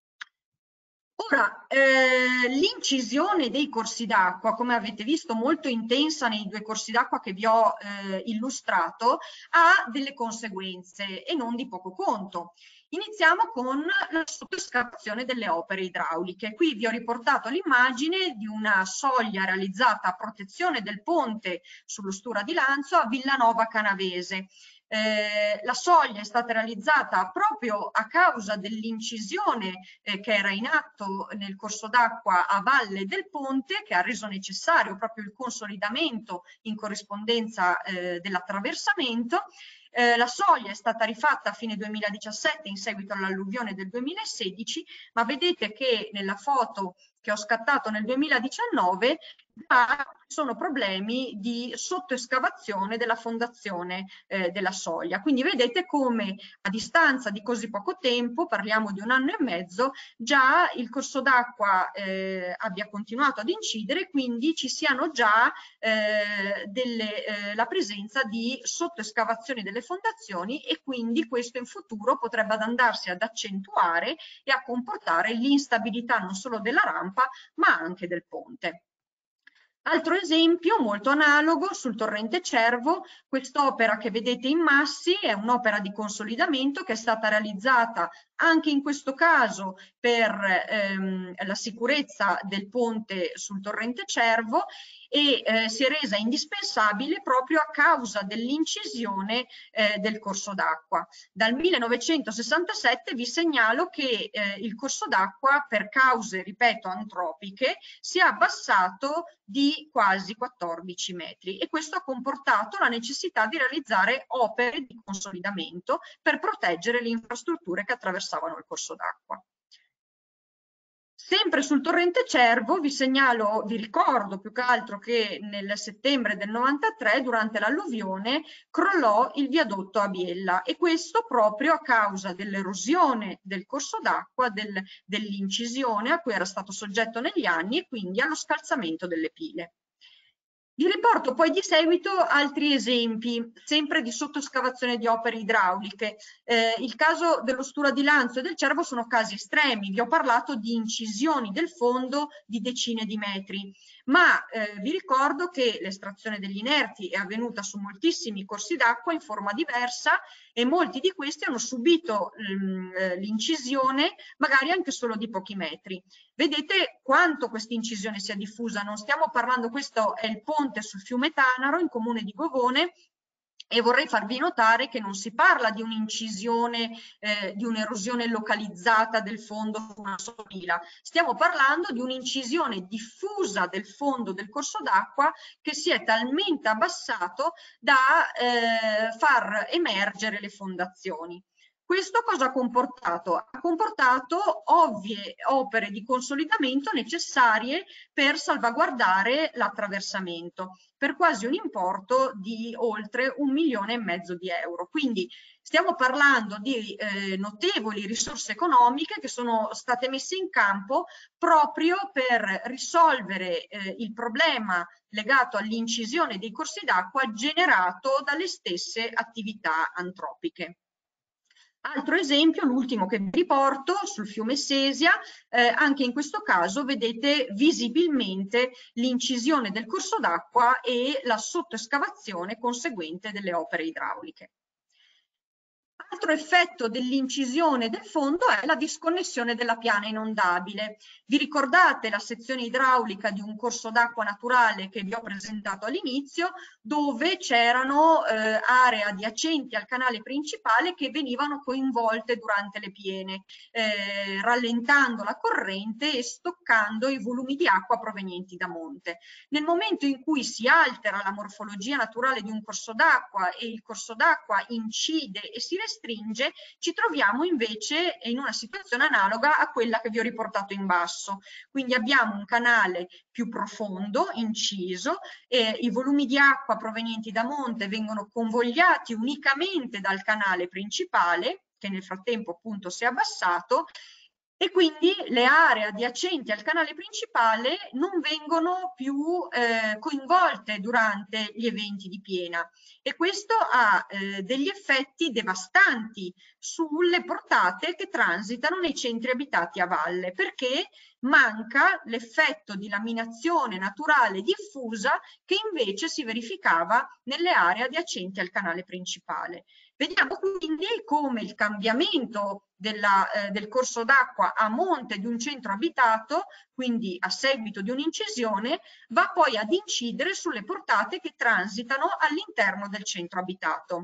Ora, eh, l'incisione dei corsi d'acqua, come avete visto molto intensa nei due corsi d'acqua che vi ho eh, illustrato, ha delle conseguenze e non di poco conto. Iniziamo con la sottoscavazione delle opere idrauliche. Qui vi ho riportato l'immagine di una soglia realizzata a protezione del ponte sullo Stura di Lanzo a Villanova Canavese. Eh, la soglia è stata realizzata proprio a causa dell'incisione eh, che era in atto nel corso d'acqua a valle del ponte, che ha reso necessario proprio il consolidamento in corrispondenza eh, dell'attraversamento. Eh, la soglia è stata rifatta a fine duemiladiciassette in seguito all'alluvione del duemilasedici, ma vedete che nella foto che ho scattato nel duemiladiciannove già sono problemi di sottoescavazione della fondazione eh, della soglia. Quindi vedete come a distanza di così poco tempo, parliamo di un anno e mezzo, già il corso d'acqua eh, abbia continuato ad incidere, quindi ci siano già eh, delle, eh, la presenza di sottoescavazione delle fondazioni, e quindi questo in futuro potrebbe andarsi ad accentuare e a comportare l'instabilità non solo della rampa ma anche del ponte. Altro esempio molto analogo sul torrente Cervo, quest'opera che vedete in massi è un'opera di consolidamento che è stata realizzata anche in questo caso per ehm, la sicurezza del ponte sul torrente Cervo, e eh, si è resa indispensabile proprio a causa dell'incisione eh, del corso d'acqua. Dal millenovecentosessantasette vi segnalo che eh, il corso d'acqua, per cause, ripeto, antropiche, si è abbassato di quasi quattordici metri, e questo ha comportato la necessità di realizzare opere di consolidamento per proteggere le infrastrutture che attraversavano il corso d'acqua. Sempre sul torrente Cervo vi segnalo, vi ricordo più che altro che nel settembre del novantatré, durante l'alluvione, crollò il viadotto a Biella, e questo proprio a causa dell'erosione del corso d'acqua, del, dell'incisione a cui era stato soggetto negli anni, e quindi allo scalzamento delle pile. Vi riporto poi di seguito altri esempi, sempre di sottoscavazione di opere idrauliche. Eh, il caso dello Stura di Lanzo e del Cervo sono casi estremi, vi ho parlato di incisioni del fondo di decine di metri, ma eh, vi ricordo che l'estrazione degli inerti è avvenuta su moltissimi corsi d'acqua in forma diversa, e molti di questi hanno subito l'incisione magari anche solo di pochi metri. Vedete quanto questa incisione sia diffusa, non stiamo parlando, questo è il ponte sul fiume Tanaro in comune di Govone, e vorrei farvi notare che non si parla di un'incisione, eh, di un'erosione localizzata del fondo su una sola pila, stiamo parlando di un'incisione diffusa del fondo del corso d'acqua che si è talmente abbassato da eh, far emergere le fondazioni. Questo cosa ha comportato? Ha comportato ovvie opere di consolidamento necessarie per salvaguardare l'attraversamento, per quasi un importo di oltre un milione e mezzo di euro. Quindi stiamo parlando di eh, notevoli risorse economiche che sono state messe in campo proprio per risolvere eh, il problema legato all'incisione dei corsi d'acqua generato dalle stesse attività antropiche. Altro esempio, l'ultimo che vi riporto, sul fiume Sesia, eh, anche in questo caso vedete visibilmente l'incisione del corso d'acqua e la sottoescavazione conseguente delle opere idrauliche. Altro effetto dell'incisione del fondo è la disconnessione della piana inondabile. Vi ricordate la sezione idraulica di un corso d'acqua naturale che vi ho presentato all'inizio, dove c'erano eh, aree adiacenti al canale principale che venivano coinvolte durante le piene, eh, rallentando la corrente e stoccando i volumi di acqua provenienti da monte. Nel momento in cui si altera la morfologia naturale di un corso d'acqua e il corso d'acqua incide e si restringe, Stringe, ci troviamo invece in una situazione analoga a quella che vi ho riportato in basso. Quindi abbiamo un canale più profondo, inciso, e i volumi di acqua provenienti da monte vengono convogliati unicamente dal canale principale, che nel frattempo appunto si è abbassato, e quindi le aree adiacenti al canale principale non vengono più eh, coinvolte durante gli eventi di piena, e questo ha eh, degli effetti devastanti sulle portate che transitano nei centri abitati a valle, perché manca l'effetto di laminazione naturale diffusa che invece si verificava nelle aree adiacenti al canale principale. Vediamo quindi come il cambiamento della, eh, del corso d'acqua a monte di un centro abitato, quindi a seguito di un'incisione, va poi ad incidere sulle portate che transitano all'interno del centro abitato.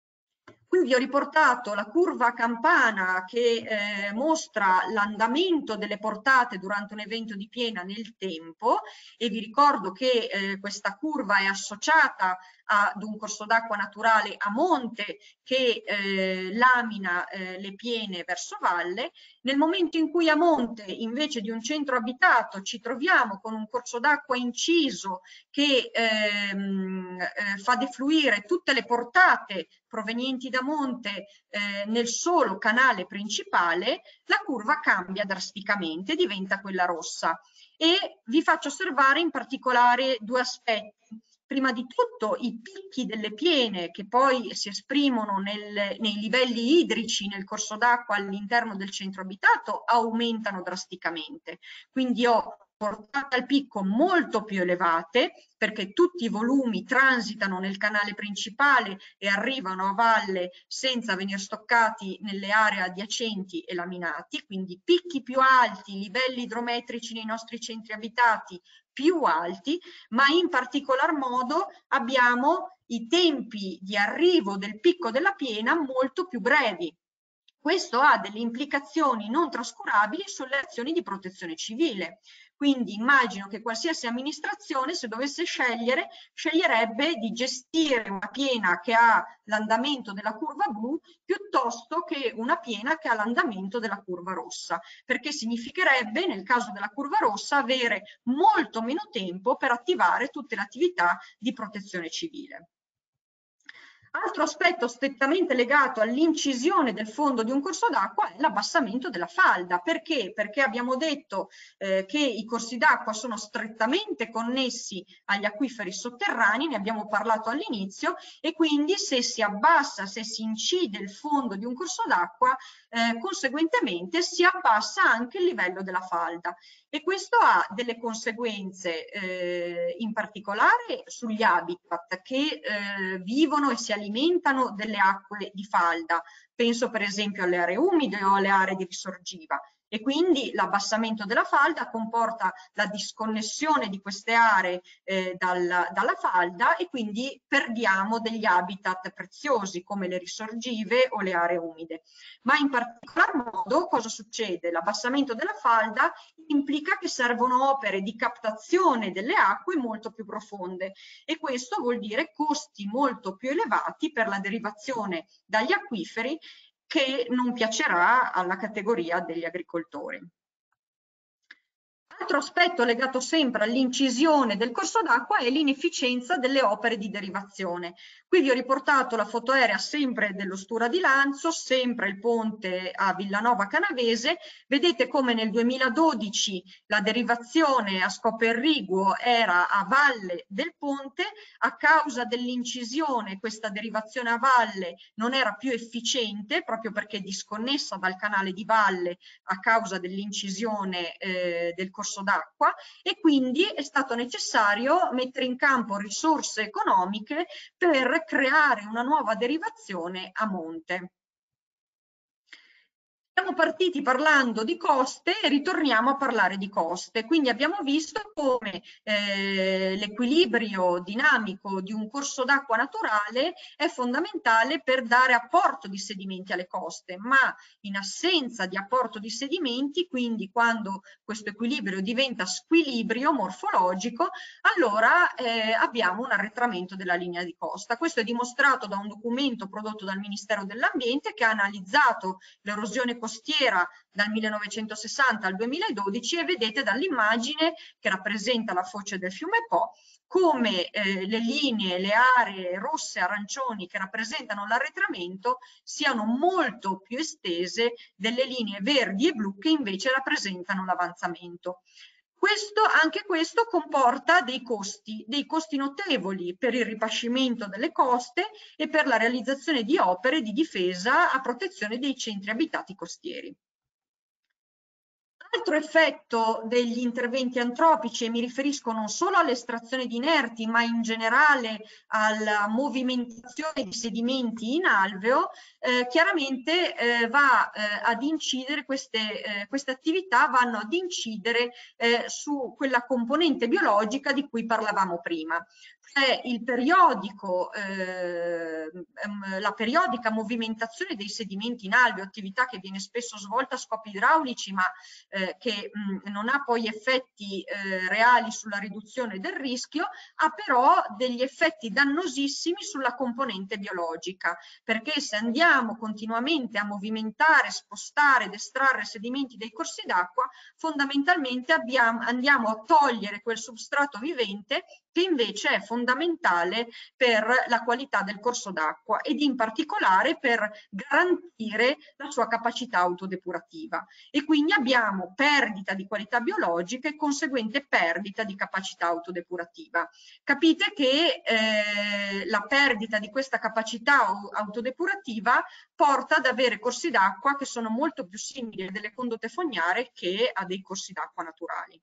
Qui vi ho riportato la curva a campana che eh, mostra l'andamento delle portate durante un evento di piena nel tempo, e vi ricordo che eh, questa curva è associata ad un corso d'acqua naturale a monte che eh, lamina eh, le piene verso valle. Nel momento in cui a monte, invece di un centro abitato, ci troviamo con un corso d'acqua inciso che ehm, eh, fa defluire tutte le portate provenienti da monte eh, nel solo canale principale, la curva cambia drasticamente, diventa quella rossa. E vi faccio osservare in particolare due aspetti. Prima di tutto i picchi delle piene, che poi si esprimono nel, nei livelli idrici nel corso d'acqua all'interno del centro abitato, aumentano drasticamente. Quindi ho portate al picco molto più elevate, perché tutti i volumi transitano nel canale principale e arrivano a valle senza venire stoccati nelle aree adiacenti e laminati, quindi picchi più alti, livelli idrometrici nei nostri centri abitati più alti, ma in particolar modo abbiamo i tempi di arrivo del picco della piena molto più brevi. Questo ha delle implicazioni non trascurabili sulle azioni di protezione civile. Quindi immagino che qualsiasi amministrazione, se dovesse scegliere, sceglierebbe di gestire una piena che ha l'andamento della curva blu piuttosto che una piena che ha l'andamento della curva rossa, perché significherebbe, nel caso della curva rossa, avere molto meno tempo per attivare tutte le attività di protezione civile. Altro aspetto strettamente legato all'incisione del fondo di un corso d'acqua è l'abbassamento della falda. Perché? Perché abbiamo detto eh, che i corsi d'acqua sono strettamente connessi agli acquiferi sotterranei, ne abbiamo parlato all'inizio, e quindi se si abbassa, se si incide il fondo di un corso d'acqua, eh, conseguentemente si abbassa anche il livello della falda. E questo ha delle conseguenze eh, in particolare sugli habitat che eh, vivono e si alimentano delle acque di falda. Penso per esempio alle aree umide o alle aree di risorgiva. E quindi l'abbassamento della falda comporta la disconnessione di queste aree eh, dal, dalla falda, e quindi perdiamo degli habitat preziosi come le risorgive o le aree umide. Ma in particolar modo cosa succede? L'abbassamento della falda implica che servono opere di captazione delle acque molto più profonde, e questo vuol dire costi molto più elevati per la derivazione dagli acquiferi, che non piacerà alla categoria degli agricoltori. Altro aspetto legato sempre all'incisione del corso d'acqua è l'inefficienza delle opere di derivazione. Qui vi ho riportato la foto aerea sempre dello Stura di Lanzo, sempre il ponte a Villanova Canavese. Vedete come nel duemiladodici la derivazione a scopo irriguo era a valle del ponte, a causa dell'incisione questa derivazione a valle non era più efficiente proprio perché disconnessa dal canale di valle a causa dell'incisione eh, del corso d'acqua, e quindi è stato necessario mettere in campo risorse economiche per creare una nuova derivazione a monte. Siamo partiti parlando di coste e ritorniamo a parlare di coste, quindi abbiamo visto come eh, l'equilibrio dinamico di un corso d'acqua naturale è fondamentale per dare apporto di sedimenti alle coste, ma in assenza di apporto di sedimenti, quindi quando questo equilibrio diventa squilibrio morfologico, allora eh, abbiamo un arretramento della linea di costa. Questo è dimostrato da un documento prodotto dal Ministero dell'Ambiente che ha analizzato l'erosione costiera costiera dal millenovecentosessanta al duemiladodici, e vedete dall'immagine che rappresenta la foce del fiume Po come eh, le linee, le aree rosse e arancioni che rappresentano l'arretramento siano molto più estese delle linee verdi e blu che invece rappresentano l'avanzamento. Questo, anche questo comporta dei costi, dei costi notevoli per il ripascimento delle coste e per la realizzazione di opere di difesa a protezione dei centri abitati costieri. Altro effetto degli interventi antropici, e mi riferisco non solo all'estrazione di inerti, ma in generale alla movimentazione di sedimenti in alveo, eh, chiaramente eh, va eh, ad incidere, queste, eh, queste attività vanno ad incidere eh, su quella componente biologica di cui parlavamo prima. Cioè il periodico, eh, la periodica movimentazione dei sedimenti in alveo, attività che viene spesso svolta a scopi idraulici, ma eh, che mh, non ha poi effetti eh, reali sulla riduzione del rischio, ha però degli effetti dannosissimi sulla componente biologica, perché se andiamo continuamente a movimentare, spostare ed estrarre sedimenti dai corsi d'acqua, fondamentalmente abbiamo, andiamo a togliere quel substrato vivente che invece è fondamentale per la qualità del corso d'acqua ed in particolare per garantire la sua capacità autodepurativa. E quindi abbiamo perdita di qualità biologica e conseguente perdita di capacità autodepurativa. Capite che eh, la perdita di questa capacità autodepurativa porta ad avere corsi d'acqua che sono molto più simili a delle condotte fognarie che a dei corsi d'acqua naturali.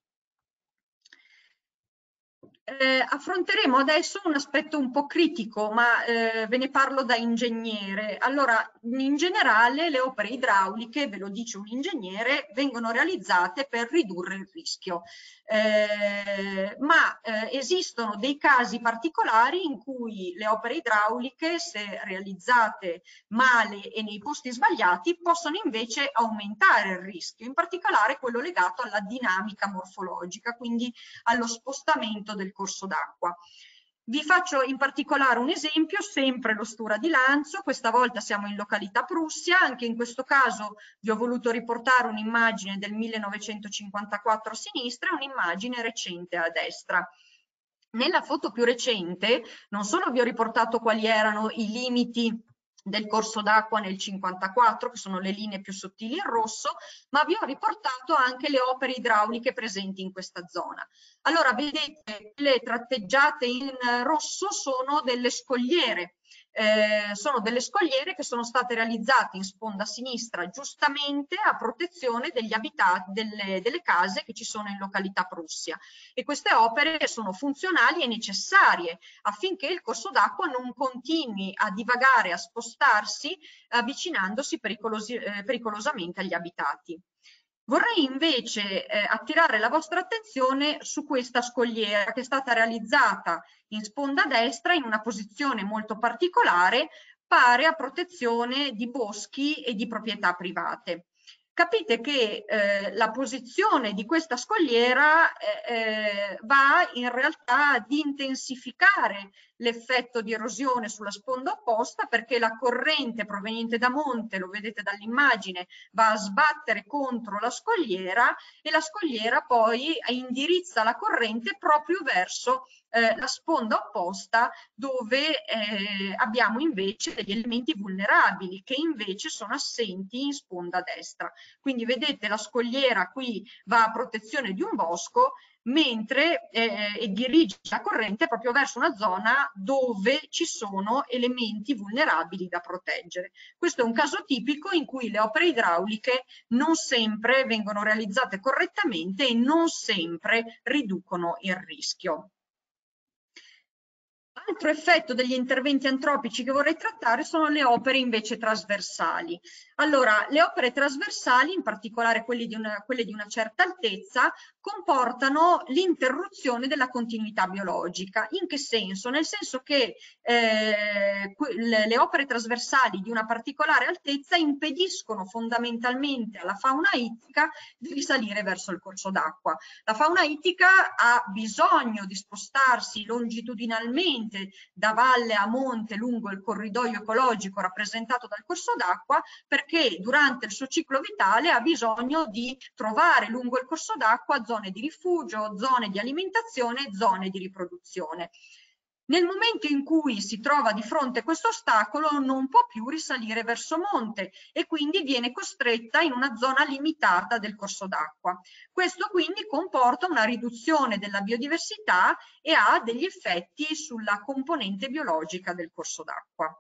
Eh, affronteremo adesso un aspetto un po' critico, ma eh, ve ne parlo da ingegnere. Allora, in generale le opere idrauliche, ve lo dice un ingegnere, vengono realizzate per ridurre il rischio. Eh, ma eh, esistono dei casi particolari in cui le opere idrauliche, se realizzate male e nei posti sbagliati, possono invece aumentare il rischio, in particolare quello legato alla dinamica morfologica, quindi allo spostamento del corso d'acqua. Vi faccio in particolare un esempio, sempre lo Stura di Lanzo, questa volta siamo in località Prussia, anche in questo caso vi ho voluto riportare un'immagine del millenovecentocinquantaquattro a sinistra e un'immagine recente a destra. Nella foto più recente non solo vi ho riportato quali erano i limiti del corso d'acqua nel cinquantaquattro, che sono le linee più sottili in rosso, ma vi ho riportato anche le opere idrauliche presenti in questa zona. Allora, vedete, le tratteggiate in rosso sono delle scogliere, eh, sono delle scogliere che sono state realizzate in sponda sinistra giustamente a protezione degli abitati, delle, delle case che ci sono in località Prussia, e queste opere sono funzionali e necessarie affinché il corso d'acqua non continui a divagare, a spostarsi, avvicinandosi pericolosi, eh, pericolosamente agli abitati. Vorrei invece eh, attirare la vostra attenzione su questa scogliera che è stata realizzata in sponda destra in una posizione molto particolare, pare a protezione di boschi e di proprietà private. Capite che eh, la posizione di questa scogliera eh, eh, va in realtà ad intensificare l'effetto di erosione sulla sponda opposta, perché la corrente proveniente da monte, lo vedete dall'immagine, va a sbattere contro la scogliera e la scogliera poi indirizza la corrente proprio verso eh, la sponda opposta, dove eh, abbiamo invece degli elementi vulnerabili che invece sono assenti in sponda destra. Quindi vedete la scogliera qui va a protezione di un bosco, mentre eh, dirige la corrente proprio verso una zona dove ci sono elementi vulnerabili da proteggere. Questo è un caso tipico in cui le opere idrauliche non sempre vengono realizzate correttamente e non sempre riducono il rischio. Altro effetto degli interventi antropici che vorrei trattare sono le opere invece trasversali. Allora, le opere trasversali, in particolare quelle di una, quelle di una certa altezza, comportano l'interruzione della continuità biologica. In che senso? Nel senso che eh, le, le opere trasversali di una particolare altezza impediscono fondamentalmente alla fauna ittica di risalire verso il corso d'acqua. La fauna ittica ha bisogno di spostarsi longitudinalmente da valle a monte lungo il corridoio ecologico rappresentato dal corso d'acqua, perché durante il suo ciclo vitale ha bisogno di trovare lungo il corso d'acqua zone di rifugio, zone di alimentazione, zone di riproduzione. Nel momento in cui si trova di fronte a questo ostacolo non può più risalire verso monte e quindi viene costretta in una zona limitata del corso d'acqua. Questo quindi comporta una riduzione della biodiversità e ha degli effetti sulla componente biologica del corso d'acqua.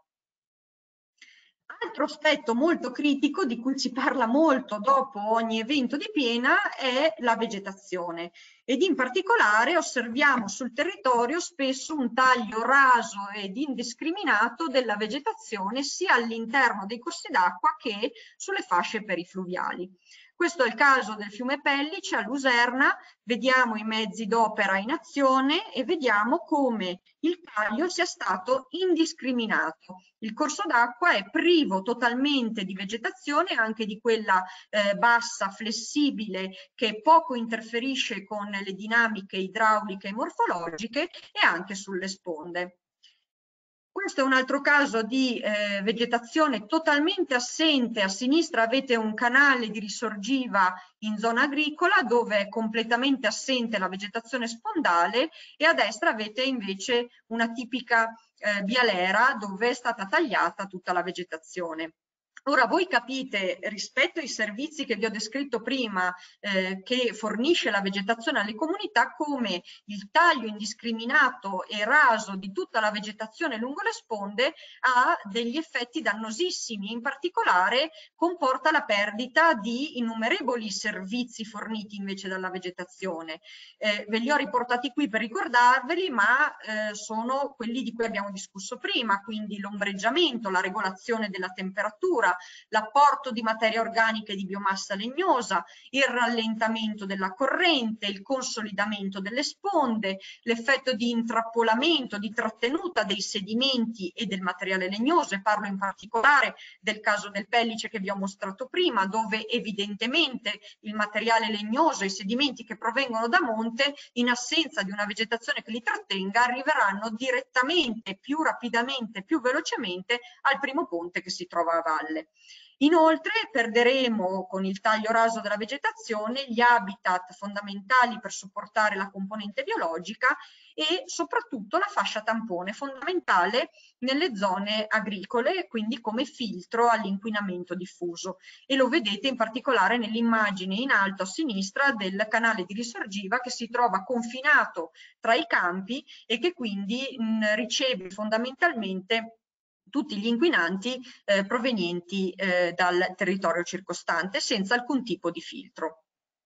Altro aspetto molto critico di cui si parla molto dopo ogni evento di piena è la vegetazione ed in particolare osserviamo sul territorio spesso un taglio raso ed indiscriminato della vegetazione sia all'interno dei corsi d'acqua che sulle fasce perifluviali. Questo è il caso del fiume Pellice a Luserna, vediamo i mezzi d'opera in azione e vediamo come il taglio sia stato indiscriminato. Il corso d'acqua è privo totalmente di vegetazione, anche di quella eh, bassa, flessibile, che poco interferisce con le dinamiche idrauliche e morfologiche e anche sulle sponde. Questo è un altro caso di eh, vegetazione totalmente assente. A sinistra avete un canale di risorgiva in zona agricola dove è completamente assente la vegetazione spondale e a destra avete invece una tipica eh, vialera dove è stata tagliata tutta la vegetazione. Ora voi capite, rispetto ai servizi che vi ho descritto prima, eh, che fornisce la vegetazione alle comunità, come il taglio indiscriminato e raso di tutta la vegetazione lungo le sponde ha degli effetti dannosissimi. In particolare comporta la perdita di innumerevoli servizi forniti invece dalla vegetazione. Eh, ve li ho riportati qui per ricordarveli, ma eh, sono quelli di cui abbiamo discusso prima, quindi l'ombreggiamento, la regolazione della temperatura, l'apporto di materia organica e di biomassa legnosa, il rallentamento della corrente, il consolidamento delle sponde, l'effetto di intrappolamento, di trattenuta dei sedimenti e del materiale legnoso, e parlo in particolare del caso del Pellice che vi ho mostrato prima, dove evidentemente il materiale legnoso e i sedimenti che provengono da monte, in assenza di una vegetazione che li trattenga, arriveranno direttamente, più rapidamente, più velocemente al primo ponte che si trova a valle. Inoltre perderemo con il taglio raso della vegetazione gli habitat fondamentali per supportare la componente biologica e soprattutto la fascia tampone fondamentale nelle zone agricole, quindi come filtro all'inquinamento diffuso. E lo vedete in particolare nell'immagine in alto a sinistra del canale di risorgiva che si trova confinato tra i campi e che quindi mh, riceve fondamentalmente tutti gli inquinanti eh, provenienti eh, dal territorio circostante senza alcun tipo di filtro.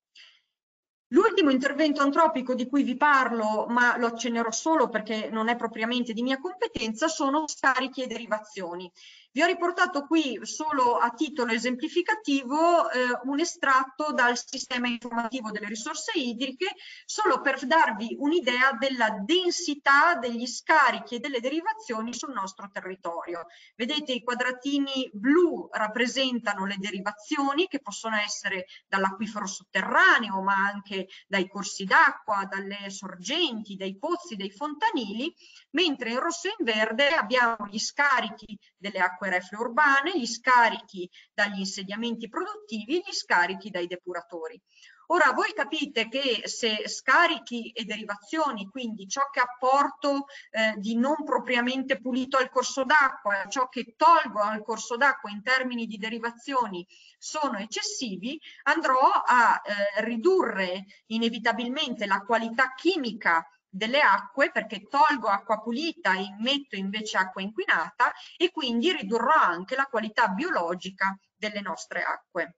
L'ultimo intervento antropico di cui vi parlo, ma lo accennerò solo perché non è propriamente di mia competenza, sono scarichi e derivazioni. Vi ho riportato qui solo a titolo esemplificativo eh, un estratto dal sistema informativo delle risorse idriche, solo per darvi un'idea della densità degli scarichi e delle derivazioni sul nostro territorio. Vedete, i quadratini blu rappresentano le derivazioni, che possono essere dall'acquifero sotterraneo, ma anche dai corsi d'acqua, dalle sorgenti, dai pozzi, dai fontanili, mentre in rosso e in verde abbiamo gli scarichi delle acque reflue urbane, gli scarichi dagli insediamenti produttivi e gli scarichi dai depuratori. Ora voi capite che se scarichi e derivazioni, quindi ciò che apporto eh, di non propriamente pulito al corso d'acqua, ciò che tolgo al corso d'acqua in termini di derivazioni sono eccessivi, andrò a eh, ridurre inevitabilmente la qualità chimica delle acque, perché tolgo acqua pulita e immetto invece acqua inquinata, e quindi ridurrò anche la qualità biologica delle nostre acque.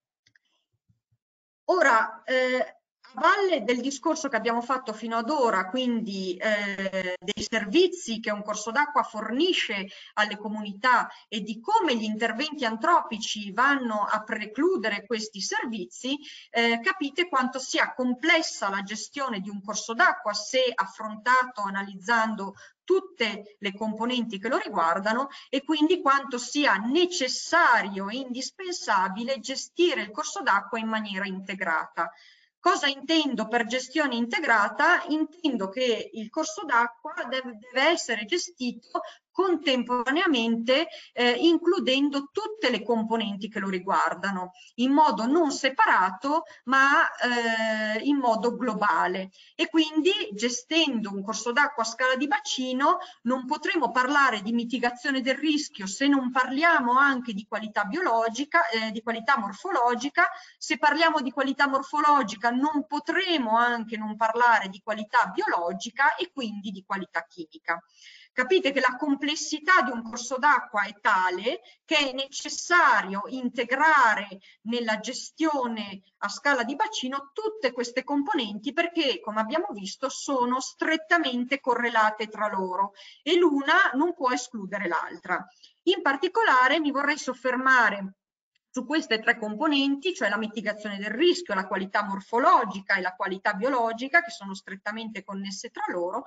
Ora, eh, a valle del discorso che abbiamo fatto fino ad ora, quindi eh, dei servizi che un corso d'acqua fornisce alle comunità e di come gli interventi antropici vanno a precludere questi servizi, eh, capite quanto sia complessa la gestione di un corso d'acqua se affrontato analizzando tutte le componenti che lo riguardano, e quindi quanto sia necessario e indispensabile gestire il corso d'acqua in maniera integrata. Cosa intendo per gestione integrata? Intendo che il corso d'acqua deve, deve essere gestito contemporaneamente, eh, includendo tutte le componenti che lo riguardano, in modo non separato, ma eh, in modo globale. E quindi, gestendo un corso d'acqua a scala di bacino, non potremo parlare di mitigazione del rischio se non parliamo anche di qualità biologica, eh, di qualità morfologica. Se parliamo di qualità morfologica, non potremo anche non parlare di qualità biologica e quindi di qualità chimica. Capite che la complessità di un corso d'acqua è tale che è necessario integrare nella gestione a scala di bacino tutte queste componenti, perché, come abbiamo visto, sono strettamente correlate tra loro e l'una non può escludere l'altra. In particolare mi vorrei soffermare su queste tre componenti, cioè la mitigazione del rischio, la qualità morfologica e la qualità biologica, che sono strettamente connesse tra loro,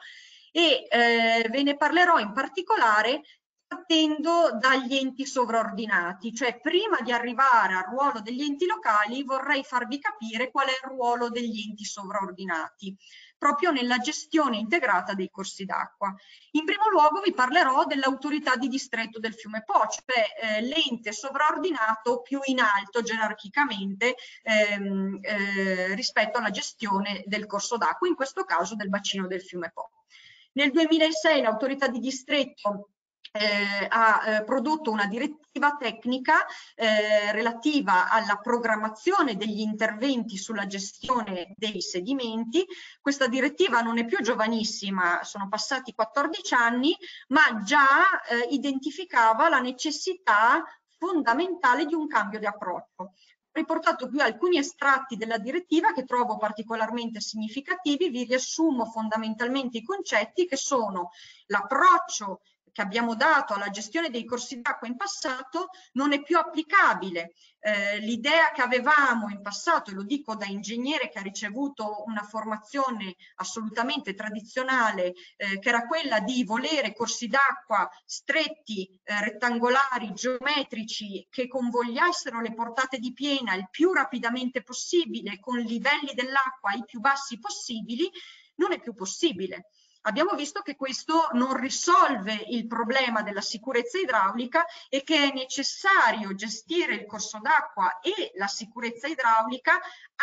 e eh, ve ne parlerò in particolare partendo dagli enti sovraordinati, cioè prima di arrivare al ruolo degli enti locali vorrei farvi capire qual è il ruolo degli enti sovraordinati, proprio nella gestione integrata dei corsi d'acqua. In primo luogo vi parlerò dell'autorità di distretto del fiume Po, cioè eh, l'ente sovraordinato più in alto gerarchicamente ehm, eh, rispetto alla gestione del corso d'acqua, in questo caso del bacino del fiume Po. Nel duemilasei l'autorità di distretto Eh, ha eh, prodotto una direttiva tecnica eh, relativa alla programmazione degli interventi sulla gestione dei sedimenti. Questa direttiva non è più giovanissima, sono passati quattordici anni, ma già eh, identificava la necessità fondamentale di un cambio di approccio. Ho riportato qui alcuni estratti della direttiva che trovo particolarmente significativi, vi riassumo fondamentalmente i concetti, che sono l'approccio che abbiamo dato alla gestione dei corsi d'acqua in passato non è più applicabile. Eh, l'idea che avevamo in passato, e lo dico da ingegnere che ha ricevuto una formazione assolutamente tradizionale, eh, che era quella di volere corsi d'acqua stretti, eh, rettangolari, geometrici, che convogliassero le portate di piena il più rapidamente possibile, con livelli dell'acqua i più bassi possibili, non è più possibile. Abbiamo visto che questo non risolve il problema della sicurezza idraulica e che è necessario gestire il corso d'acqua e la sicurezza idraulica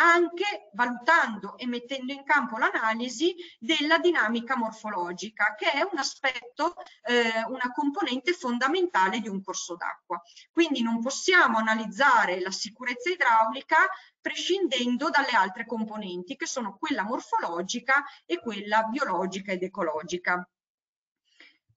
anche valutando e mettendo in campo l'analisi della dinamica morfologica, che è un aspetto, eh, una componente fondamentale di un corso d'acqua. Quindi non possiamo analizzare la sicurezza idraulica prescindendo dalle altre componenti, che sono quella morfologica e quella biologica ed ecologica.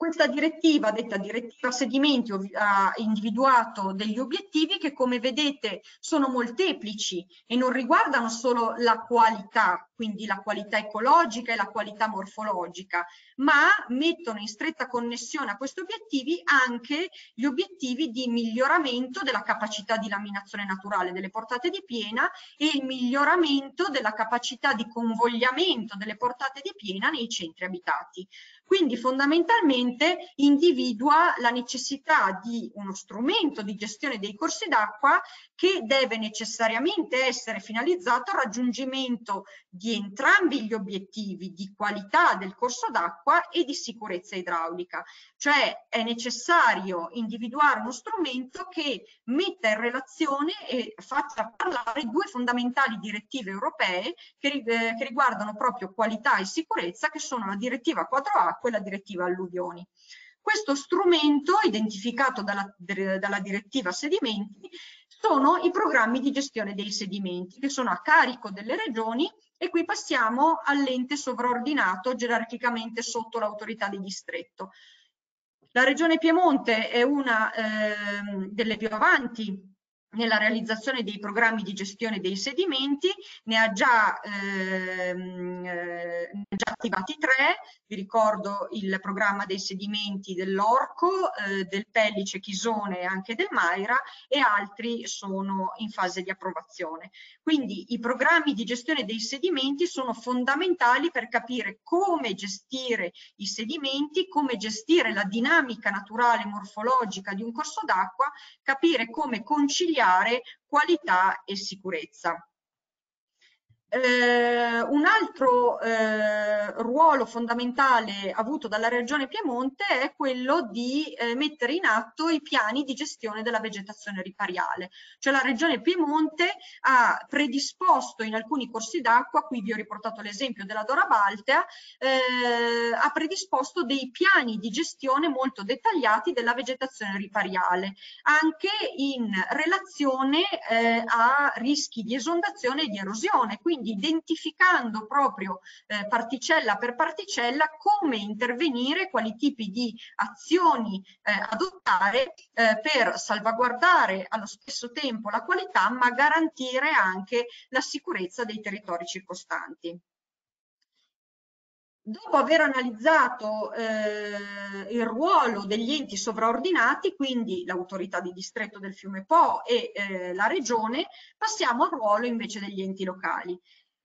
Questa direttiva, detta direttiva sedimenti, ha individuato degli obiettivi che, come vedete, sono molteplici e non riguardano solo la qualità, quindi la qualità ecologica e la qualità morfologica, ma mettono in stretta connessione a questi obiettivi anche gli obiettivi di miglioramento della capacità di laminazione naturale delle portate di piena e il miglioramento della capacità di convogliamento delle portate di piena nei centri abitati. Quindi fondamentalmente individua la necessità di uno strumento di gestione dei corsi d'acqua che deve necessariamente essere finalizzato al raggiungimento di entrambi gli obiettivi di qualità del corso d'acqua e di sicurezza idraulica. Cioè è necessario individuare uno strumento che metta in relazione e faccia parlare due fondamentali direttive europee che, eh, che riguardano proprio qualità e sicurezza, che sono la direttiva quattro acque e la direttiva alluvioni. Questo strumento, identificato dalla, dalla direttiva sedimenti, sono i programmi di gestione dei sedimenti, che sono a carico delle regioni, e qui passiamo all'ente sovraordinato gerarchicamente sotto l'autorità di distretto. La Regione Piemonte è una eh, delle più avanti nella realizzazione dei programmi di gestione dei sedimenti, ne ha già, ehm, eh, già attivati tre. Vi ricordo il programma dei sedimenti dell'Orco, eh, del Pellice, Chisone e anche del Maira, e altri sono in fase di approvazione. Quindi i programmi di gestione dei sedimenti sono fondamentali per capire come gestire i sedimenti, come gestire la dinamica naturale morfologica di un corso d'acqua, capire come conciliare qualità e sicurezza. Eh, un altro eh, ruolo fondamentale avuto dalla Regione Piemonte è quello di eh, mettere in atto i piani di gestione della vegetazione ripariale. Cioè la Regione Piemonte ha predisposto in alcuni corsi d'acqua, qui vi ho riportato l'esempio della Dora Baltea, eh, ha predisposto dei piani di gestione molto dettagliati della vegetazione ripariale, anche in relazione eh, a rischi di esondazione e di erosione, quindi identificando proprio eh, particella per particella come intervenire, quali tipi di azioni eh, adottare eh, per salvaguardare allo stesso tempo la qualità, ma garantire anche la sicurezza dei territori circostanti. Dopo aver analizzato eh, il ruolo degli enti sovraordinati, quindi l'autorità di distretto del fiume Po e eh, la regione, passiamo al ruolo invece degli enti locali.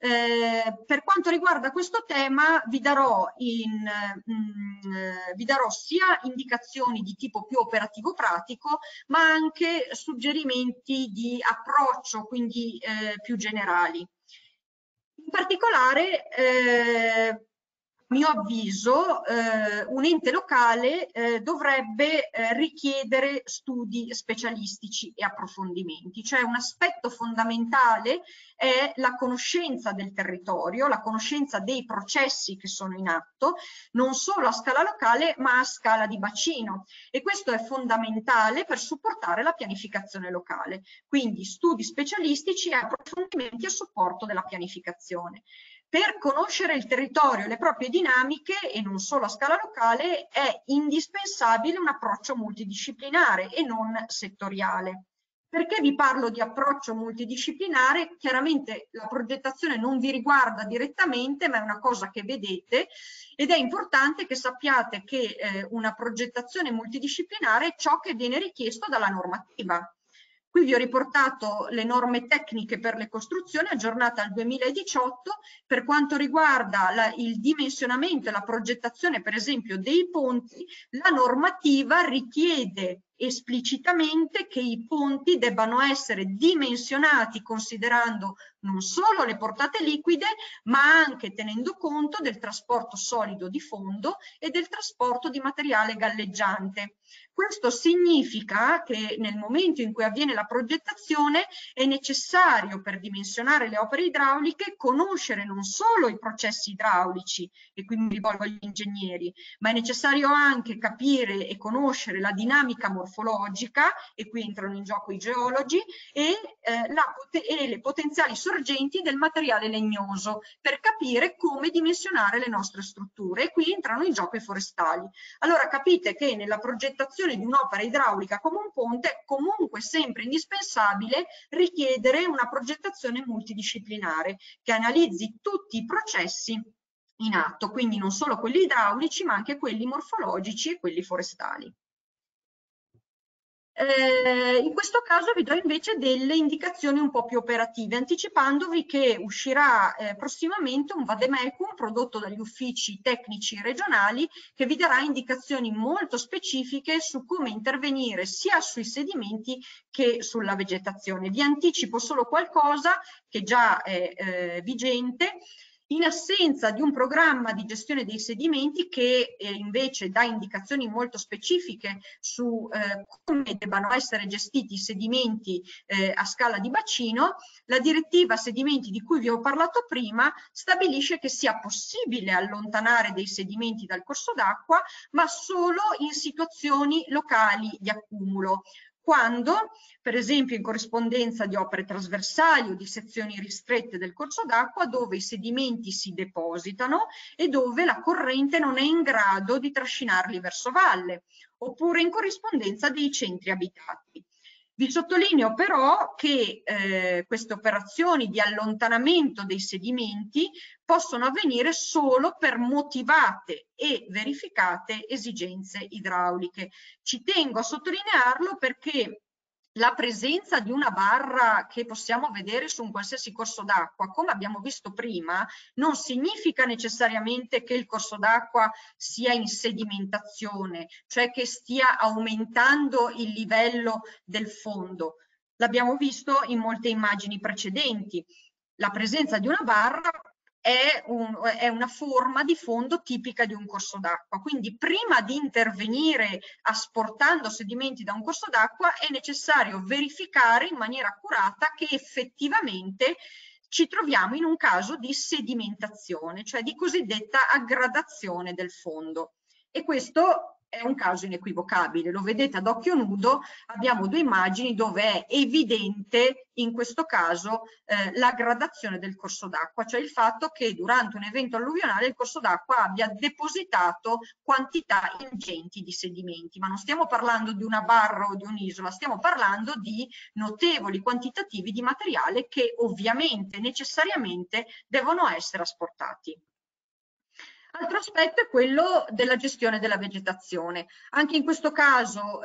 Eh, per quanto riguarda questo tema vi darò, in, mh, eh, vi darò sia indicazioni di tipo più operativo pratico, ma anche suggerimenti di approccio, quindi eh, più generali. In particolare, eh, a mio avviso, eh, un ente locale eh, dovrebbe eh, richiedere studi specialistici e approfondimenti, cioè un aspetto fondamentale è la conoscenza del territorio, la conoscenza dei processi che sono in atto, non solo a scala locale ma a scala di bacino, e questo è fondamentale per supportare la pianificazione locale, quindi studi specialistici e approfondimenti a supporto della pianificazione. Per conoscere il territorio e le proprie dinamiche, e non solo a scala locale, è indispensabile un approccio multidisciplinare e non settoriale. Perché vi parlo di approccio multidisciplinare? Chiaramente la progettazione non vi riguarda direttamente, ma è una cosa che vedete, ed è importante che sappiate che eh, una progettazione multidisciplinare è ciò che viene richiesto dalla normativa. Qui vi ho riportato le norme tecniche per le costruzioni aggiornate al duemiladiciotto. Per quanto riguarda la, il dimensionamento e la progettazione, per esempio, dei ponti, la normativa richiede esplicitamente che i ponti debbano essere dimensionati considerando non solo le portate liquide, ma anche tenendo conto del trasporto solido di fondo e del trasporto di materiale galleggiante. Questo significa che nel momento in cui avviene la progettazione è necessario, per dimensionare le opere idrauliche, conoscere non solo i processi idraulici, e qui mi rivolgo agli ingegneri, ma è necessario anche capire e conoscere la dinamica morfologica morfologica, e qui entrano in gioco i geologi, e, eh, la, e le potenziali sorgenti del materiale legnoso, per capire come dimensionare le nostre strutture, e qui entrano in gioco i forestali. Allora capite che nella progettazione di un'opera idraulica come un ponte, comunque sempre indispensabile richiedere una progettazione multidisciplinare che analizzi tutti i processi in atto, quindi non solo quelli idraulici ma anche quelli morfologici e quelli forestali. Eh, in questo caso vi do invece delle indicazioni un po' più operative, anticipandovi che uscirà eh, prossimamente un vademecum prodotto dagli uffici tecnici regionali che vi darà indicazioni molto specifiche su come intervenire sia sui sedimenti che sulla vegetazione. Vi anticipo solo qualcosa che già è eh, vigente. In assenza di un programma di gestione dei sedimenti che eh, invece dà indicazioni molto specifiche su eh, come debbano essere gestiti i sedimenti eh, a scala di bacino, la direttiva sedimenti di cui vi ho parlato prima stabilisce che sia possibile allontanare dei sedimenti dal corso d'acqua, ma solo in situazioni locali di accumulo, quando, per esempio in corrispondenza di opere trasversali o di sezioni ristrette del corso d'acqua dove i sedimenti si depositano e dove la corrente non è in grado di trascinarli verso valle, oppure in corrispondenza dei centri abitati. Vi sottolineo però che eh, queste operazioni di allontanamento dei sedimenti possono avvenire solo per motivate e verificate esigenze idrauliche. Ci tengo a sottolinearlo perché la presenza di una barra che possiamo vedere su un qualsiasi corso d'acqua, come abbiamo visto prima, non significa necessariamente che il corso d'acqua sia in sedimentazione, cioè che stia aumentando il livello del fondo. L'abbiamo visto in molte immagini precedenti. La presenza di una barra È, un, è una forma di fondo tipica di un corso d'acqua, quindi prima di intervenire asportando sedimenti da un corso d'acqua è necessario verificare in maniera accurata che effettivamente ci troviamo in un caso di sedimentazione, cioè di cosiddetta aggradazione del fondo, e questo è un caso inequivocabile, lo vedete ad occhio nudo, abbiamo due immagini dove è evidente in questo caso eh, la gradazione del corso d'acqua, cioè il fatto che durante un evento alluvionale il corso d'acqua abbia depositato quantità ingenti di sedimenti, ma non stiamo parlando di una barra o di un'isola, stiamo parlando di notevoli quantitativi di materiale che ovviamente necessariamente devono essere asportati. Altro aspetto è quello della gestione della vegetazione. Anche in questo caso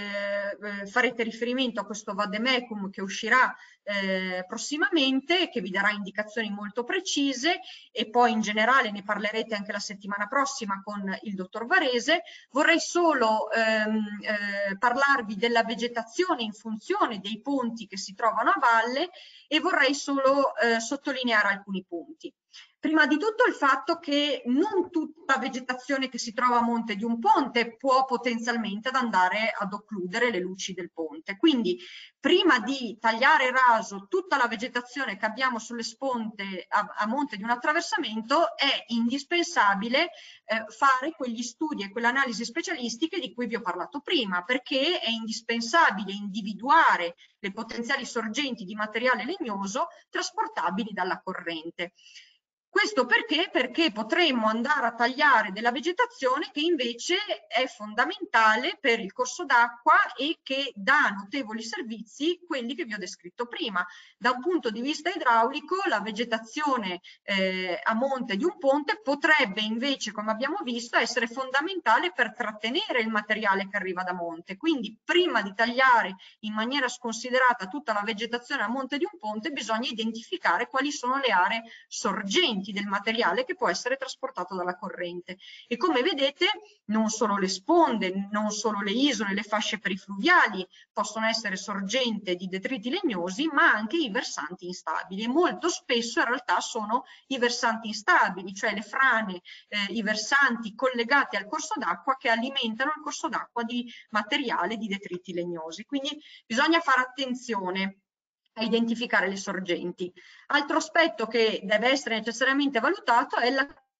eh, farete riferimento a questo vademecum che uscirà eh, prossimamente, che vi darà indicazioni molto precise, e poi in generale ne parlerete anche la settimana prossima con il dottor Varese. Vorrei solo ehm, eh, parlarvi della vegetazione in funzione dei ponti che si trovano a valle, e vorrei solo eh, sottolineare alcuni punti. Prima di tutto il fatto che non tutta la vegetazione che si trova a monte di un ponte può potenzialmente andare ad occludere le luci del ponte. Quindi prima di tagliare raso tutta la vegetazione che abbiamo sulle sponde a, a monte di un attraversamento è indispensabile eh, fare quegli studi e quelle analisi specialistiche di cui vi ho parlato prima, perché è indispensabile individuare le potenziali sorgenti di materiale legnoso trasportabili dalla corrente. Questo perché? Perché potremmo andare a tagliare della vegetazione che invece è fondamentale per il corso d'acqua e che dà notevoli servizi, quelli che vi ho descritto prima. Da un punto di vista idraulico, la vegetazione eh, a monte di un ponte potrebbe invece, come abbiamo visto, essere fondamentale per trattenere il materiale che arriva da monte. Quindi prima di tagliare in maniera sconsiderata tutta la vegetazione a monte di un ponte, bisogna identificare quali sono le aree sorgenti del materiale che può essere trasportato dalla corrente. E come vedete non solo le sponde, non solo le isole, le fasce perifluviali possono essere sorgente di detriti legnosi, ma anche i versanti instabili, e molto spesso in realtà sono i versanti instabili, cioè le frane, eh, i versanti collegati al corso d'acqua che alimentano il corso d'acqua di materiale di detriti legnosi. Quindi bisogna fare attenzione a identificare le sorgenti. Altro aspetto che deve essere necessariamente valutato è la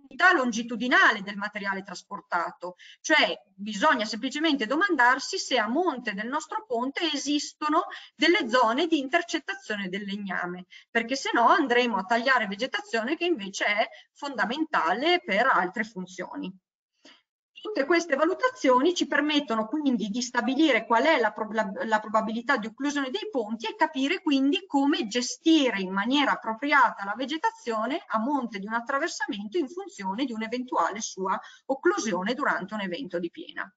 longitudinale del materiale trasportato, cioè bisogna semplicemente domandarsi se a monte del nostro ponte esistono delle zone di intercettazione del legname, perché se no andremo a tagliare vegetazione che invece è fondamentale per altre funzioni. Tutte queste valutazioni ci permettono quindi di stabilire qual è la, prob la probabilità di occlusione dei ponti e capire quindi come gestire in maniera appropriata la vegetazione a monte di un attraversamento in funzione di un'eventuale sua occlusione durante un evento di piena.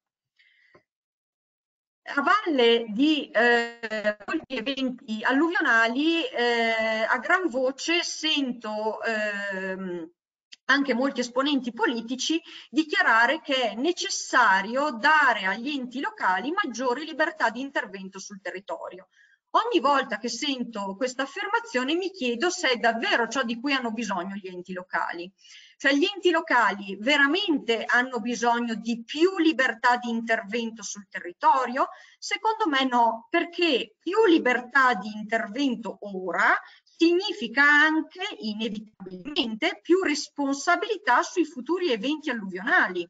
A valle di eh, eventi alluvionali, eh, a gran voce sento eh, anche molti esponenti politici dichiarare che è necessario dare agli enti locali maggiore libertà di intervento sul territorio. Ogni volta che sento questa affermazione mi chiedo se è davvero ciò di cui hanno bisogno gli enti locali. Cioè gli enti locali veramente hanno bisogno di più libertà di intervento sul territorio? Secondo me no, perché più libertà di intervento ora significa anche inevitabilmente più responsabilità sui futuri eventi alluvionali.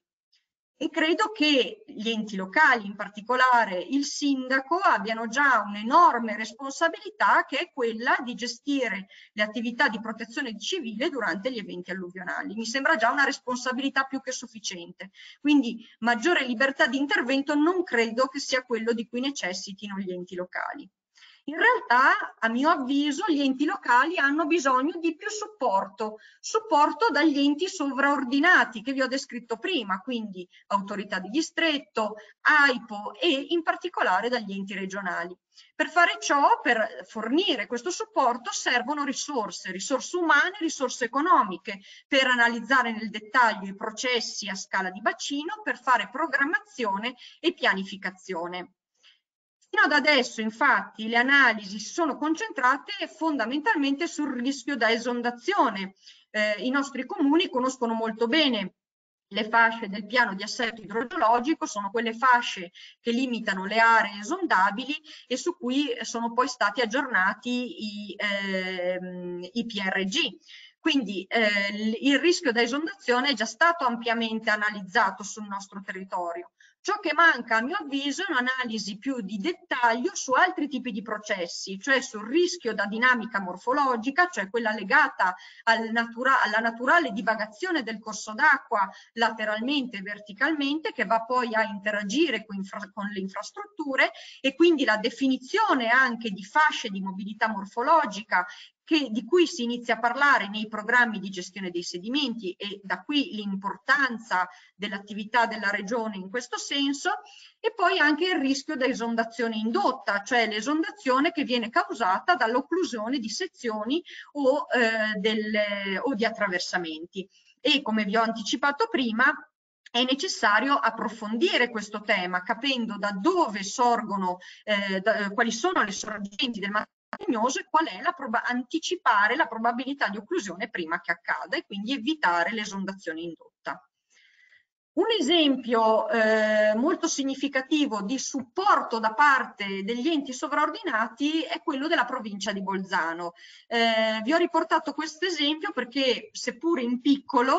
E credo che gli enti locali, in particolare il sindaco, abbiano già un'enorme responsabilità che è quella di gestire le attività di protezione civile durante gli eventi alluvionali. Mi sembra già una responsabilità più che sufficiente. Quindi maggiore libertà di intervento non credo che sia quello di cui necessitino gli enti locali. In realtà, a mio avviso, gli enti locali hanno bisogno di più supporto, supporto dagli enti sovraordinati che vi ho descritto prima, quindi autorità di distretto, AIPO e in particolare dagli enti regionali. Per fare ciò, per fornire questo supporto, servono risorse, risorse umane, risorse economiche, per analizzare nel dettaglio i processi a scala di bacino, per fare programmazione e pianificazione. Fino ad adesso, infatti, le analisi si sono concentrate fondamentalmente sul rischio da esondazione. Eh, I nostri comuni conoscono molto bene le fasce del piano di assetto idrogeologico, sono quelle fasce che limitano le aree esondabili e su cui sono poi stati aggiornati i, eh, i P R G. Quindi eh, il rischio da esondazione è già stato ampiamente analizzato sul nostro territorio. Ciò che manca, a mio avviso, è un'analisi più di dettaglio su altri tipi di processi, cioè sul rischio da dinamica morfologica, cioè quella legata al natura alla naturale divagazione del corso d'acqua lateralmente e verticalmente, che va poi a interagire con, con le infrastrutture, e quindi la definizione anche di fasce di mobilità morfologica Che, di cui si inizia a parlare nei programmi di gestione dei sedimenti, e da qui l'importanza dell'attività della regione in questo senso, e poi anche il rischio da esondazione indotta, cioè l'esondazione che viene causata dall'occlusione di sezioni o, eh, delle, o di attraversamenti. E come vi ho anticipato prima, è necessario approfondire questo tema, capendo da dove sorgono, eh, da, quali sono le sorgenti del materiale e qual è la anticipare la probabilità di occlusione prima che accada e quindi evitare l'esondazione indotta. Un esempio eh, molto significativo di supporto da parte degli enti sovraordinati è quello della provincia di Bolzano. Eh, vi ho riportato questo esempio perché, seppur in piccolo,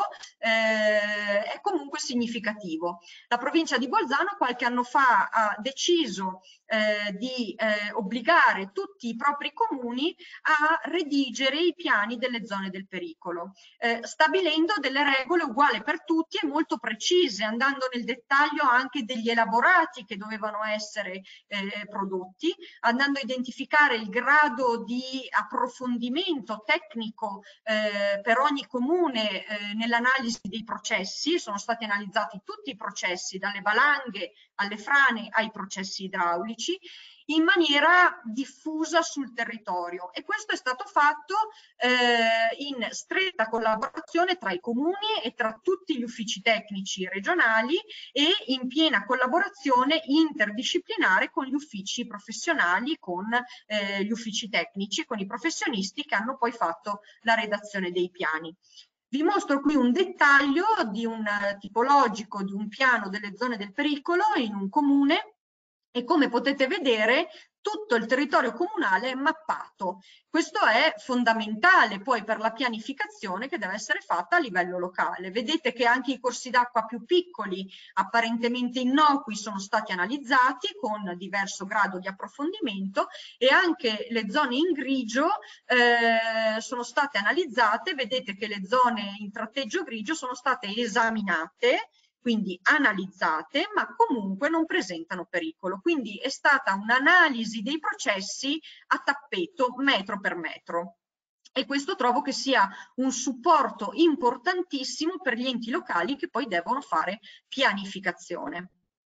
eh, è comunque significativo. La provincia di Bolzano qualche anno fa ha deciso eh, di eh, obbligare tutti i propri comuni a redigere i piani delle zone del pericolo, eh, stabilendo delle regole uguali per tutti e molto precise, andando nel dettaglio anche degli elaborati che dovevano essere eh, prodotti, andando a identificare il grado di approfondimento tecnico eh, per ogni comune eh, nell'analisi dei processi. Sono stati analizzati tutti i processi, dalle valanghe alle frane ai processi idraulici, in maniera diffusa sul territorio, e questo è stato fatto eh, in stretta collaborazione tra i comuni e tra tutti gli uffici tecnici regionali e in piena collaborazione interdisciplinare con gli uffici professionali, con eh, gli uffici tecnici, con i professionisti che hanno poi fatto la redazione dei piani. Vi mostro qui un dettaglio di un tipologico di un piano delle zone del pericolo in un comune E come potete vedere, tutto il territorio comunale è mappato. Questo è fondamentale poi per la pianificazione che deve essere fatta a livello locale. Vedete che anche i corsi d'acqua più piccoli, apparentemente innocui, sono stati analizzati con diverso grado di approfondimento, e anche le zone in grigio eh, sono state analizzate. Vedete che le zone in tratteggio grigio sono state esaminate, quindi analizzate, ma comunque non presentano pericolo. Quindi è stata un'analisi dei processi a tappeto, metro per metro. E questo trovo che sia un supporto importantissimo per gli enti locali che poi devono fare pianificazione.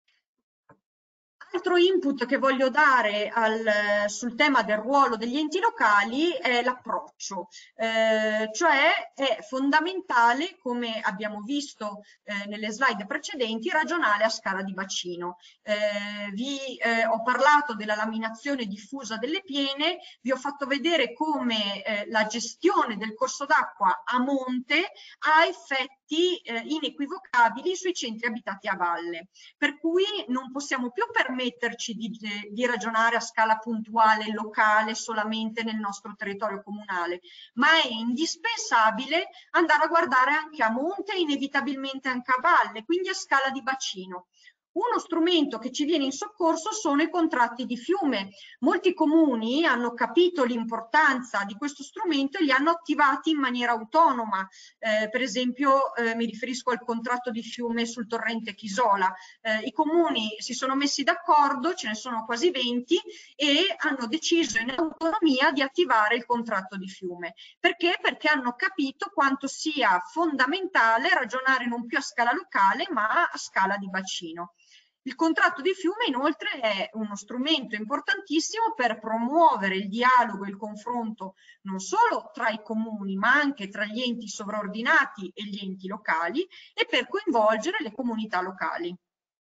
Altro input che voglio dare al, sul tema del ruolo degli enti locali è l'approccio, eh, cioè è fondamentale, come abbiamo visto eh, nelle slide precedenti, ragionare a scala di bacino. Eh, vi eh, ho parlato della laminazione diffusa delle piene, vi ho fatto vedere come eh, la gestione del corso d'acqua a monte ha effetti eh, inequivocabili sui centri abitati a valle, per cui non possiamo più permettere metterci di, di ragionare a scala puntuale, locale, solamente nel nostro territorio comunale, ma è indispensabile andare a guardare anche a monte e inevitabilmente anche a valle, quindi a scala di bacino. Uno strumento che ci viene in soccorso sono i contratti di fiume. Molti comuni hanno capito l'importanza di questo strumento e li hanno attivati in maniera autonoma. Eh, per esempio eh, mi riferisco al contratto di fiume sul torrente Chisola. Eh, I comuni si sono messi d'accordo, ce ne sono quasi venti, e hanno deciso in autonomia di attivare il contratto di fiume. Perché? Perché hanno capito quanto sia fondamentale ragionare non più a scala locale ma a scala di bacino. Il contratto di fiume inoltre è uno strumento importantissimo per promuovere il dialogo e il confronto non solo tra i comuni ma anche tra gli enti sovraordinati e gli enti locali, e per coinvolgere le comunità locali.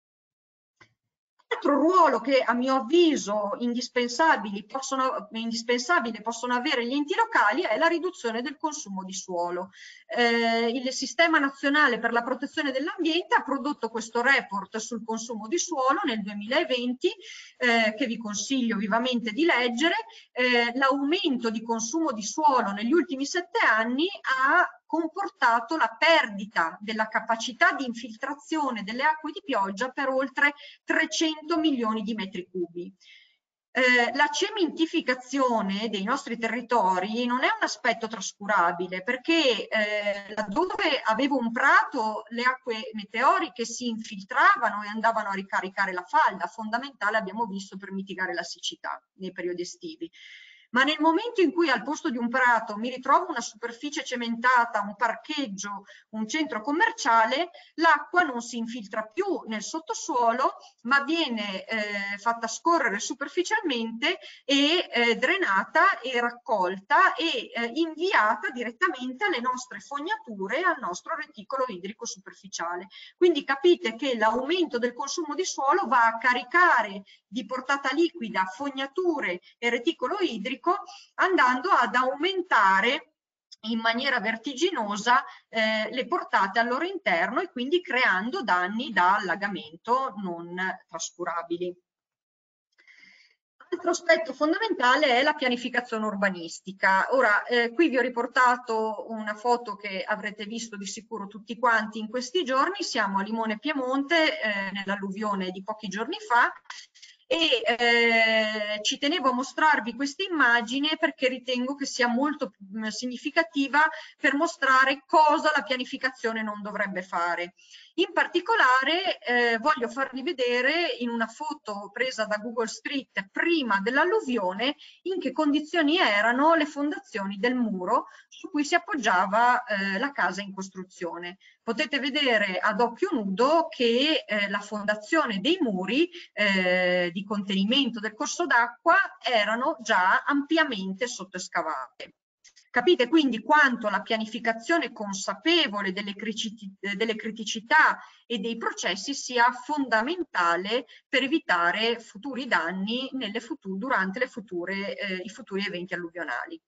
Altro ruolo che a mio avviso indispensabili possono, indispensabile possono avere gli enti locali è la riduzione del consumo di suolo. Eh, il Sistema Nazionale per la Protezione dell'Ambiente ha prodotto questo report sul consumo di suolo nel duemilaventi, eh, che vi consiglio vivamente di leggere. Eh, l'aumento di consumo di suolo negli ultimi sette anni ha comportato la perdita della capacità di infiltrazione delle acque di pioggia per oltre trecento milioni di metri cubi. Eh, la cementificazione dei nostri territori non è un aspetto trascurabile, perché eh, laddove avevo un prato le acque meteoriche si infiltravano e andavano a ricaricare la falda, fondamentale, abbiamo visto, per mitigare la siccità nei periodi estivi. Ma nel momento in cui al posto di un prato mi ritrovo una superficie cementata, un parcheggio, un centro commerciale, l'acqua non si infiltra più nel sottosuolo, ma viene eh, fatta scorrere superficialmente e eh, drenata e raccolta e eh, inviata direttamente alle nostre fognature e al nostro reticolo idrico superficiale. Quindi capite che l'aumento del consumo di suolo va a caricare di portata liquida fognature e reticolo idrico, andando ad aumentare in maniera vertiginosa eh, le portate al loro interno e quindi creando danni da allagamento non trascurabili. Altro aspetto fondamentale è la pianificazione urbanistica. Ora, eh, qui vi ho riportato una foto che avrete visto di sicuro tutti quanti in questi giorni. Siamo a Limone Piemonte, eh, nell'alluvione di pochi giorni fa, e eh, ci tenevo a mostrarvi questa immagine perché ritengo che sia molto mh, significativa per mostrare cosa la pianificazione non dovrebbe fare. In particolare eh, voglio farvi vedere in una foto presa da Google Street prima dell'alluvione in che condizioni erano le fondazioni del muro su cui si appoggiava eh, la casa in costruzione. Potete vedere ad occhio nudo che eh, la fondazione dei muri eh, di contenimento del corso d'acqua erano già ampiamente sottoescavate. Capite quindi quanto la pianificazione consapevole delle, delle criticità e dei processi sia fondamentale per evitare futuri danni nelle future, durante le future, eh, i futuri eventi alluvionali.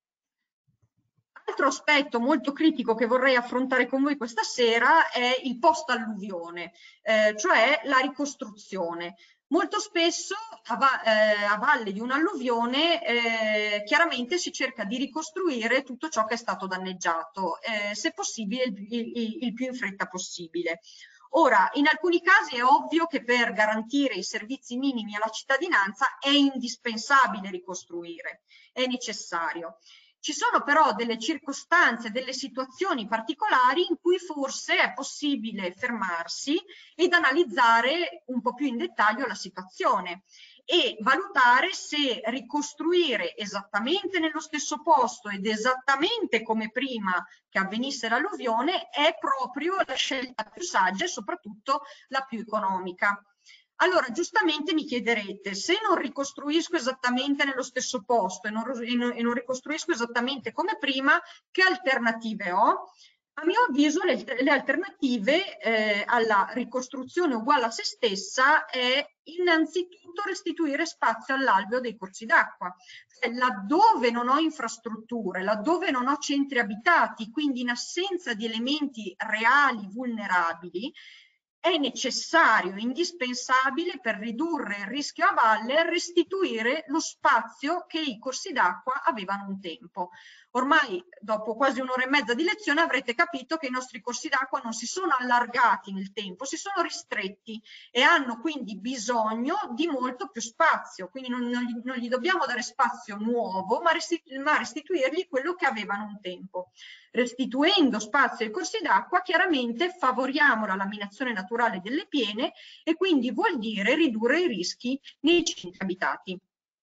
Altro aspetto molto critico che vorrei affrontare con voi questa sera è il post-alluvione, eh, cioè la ricostruzione. Molto spesso a, va eh, a valle di un'alluvione eh, chiaramente si cerca di ricostruire tutto ciò che è stato danneggiato, eh, se possibile il, il, il più in fretta possibile. Ora, in alcuni casi è ovvio che per garantire i servizi minimi alla cittadinanza è indispensabile ricostruire, è necessario. Ci sono però delle circostanze, delle situazioni particolari in cui forse è possibile fermarsi ed analizzare un po' più in dettaglio la situazione e valutare se ricostruire esattamente nello stesso posto ed esattamente come prima che avvenisse l'alluvione è proprio la scelta più saggia e soprattutto la più economica. Allora, giustamente mi chiederete, se non ricostruisco esattamente nello stesso posto e non, e non, e non ricostruisco esattamente come prima, che alternative ho? A mio avviso le, le alternative eh, alla ricostruzione uguale a se stessa è innanzitutto restituire spazio all'alveo dei corsi d'acqua. Cioè, laddove non ho infrastrutture, laddove non ho centri abitati, quindi in assenza di elementi reali vulnerabili, è necessario, indispensabile per ridurre il rischio a valle restituire lo spazio che i corsi d'acqua avevano un tempo. Ormai dopo quasi un'ora e mezza di lezione avrete capito che i nostri corsi d'acqua non si sono allargati nel tempo, si sono ristretti e hanno quindi bisogno di molto più spazio, quindi non, non, gli, non gli dobbiamo dare spazio nuovo, ma, restitu ma restituirgli quello che avevano un tempo. Restituendo spazio ai corsi d'acqua, chiaramente favoriamo la laminazione naturale delle piene e quindi vuol dire ridurre i rischi nei centri abitati.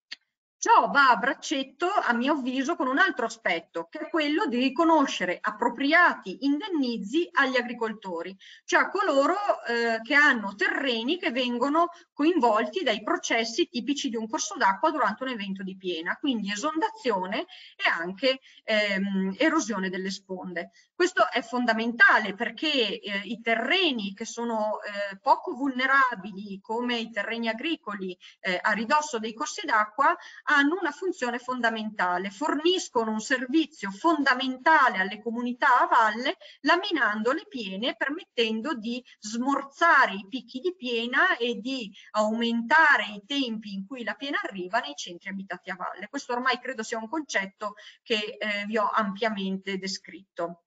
Ciò va a braccetto, a mio avviso, con un altro aspetto, che è quello di riconoscere appropriati indennizzi agli agricoltori, cioè a coloro eh, che hanno terreni che vengono coinvolti dai processi tipici di un corso d'acqua durante un evento di piena, quindi esondazione e anche ehm, erosione delle sponde. Questo è fondamentale perché eh, i terreni che sono eh, poco vulnerabili, come i terreni agricoli eh, a ridosso dei corsi d'acqua, hanno una funzione fondamentale, forniscono un servizio fondamentale alle comunità a valle, laminando le piene, permettendo di smorzare i picchi di piena e di aumentare i tempi in cui la piena arriva nei centri abitati a valle. Questo ormai credo sia un concetto che eh, vi ho ampiamente descritto.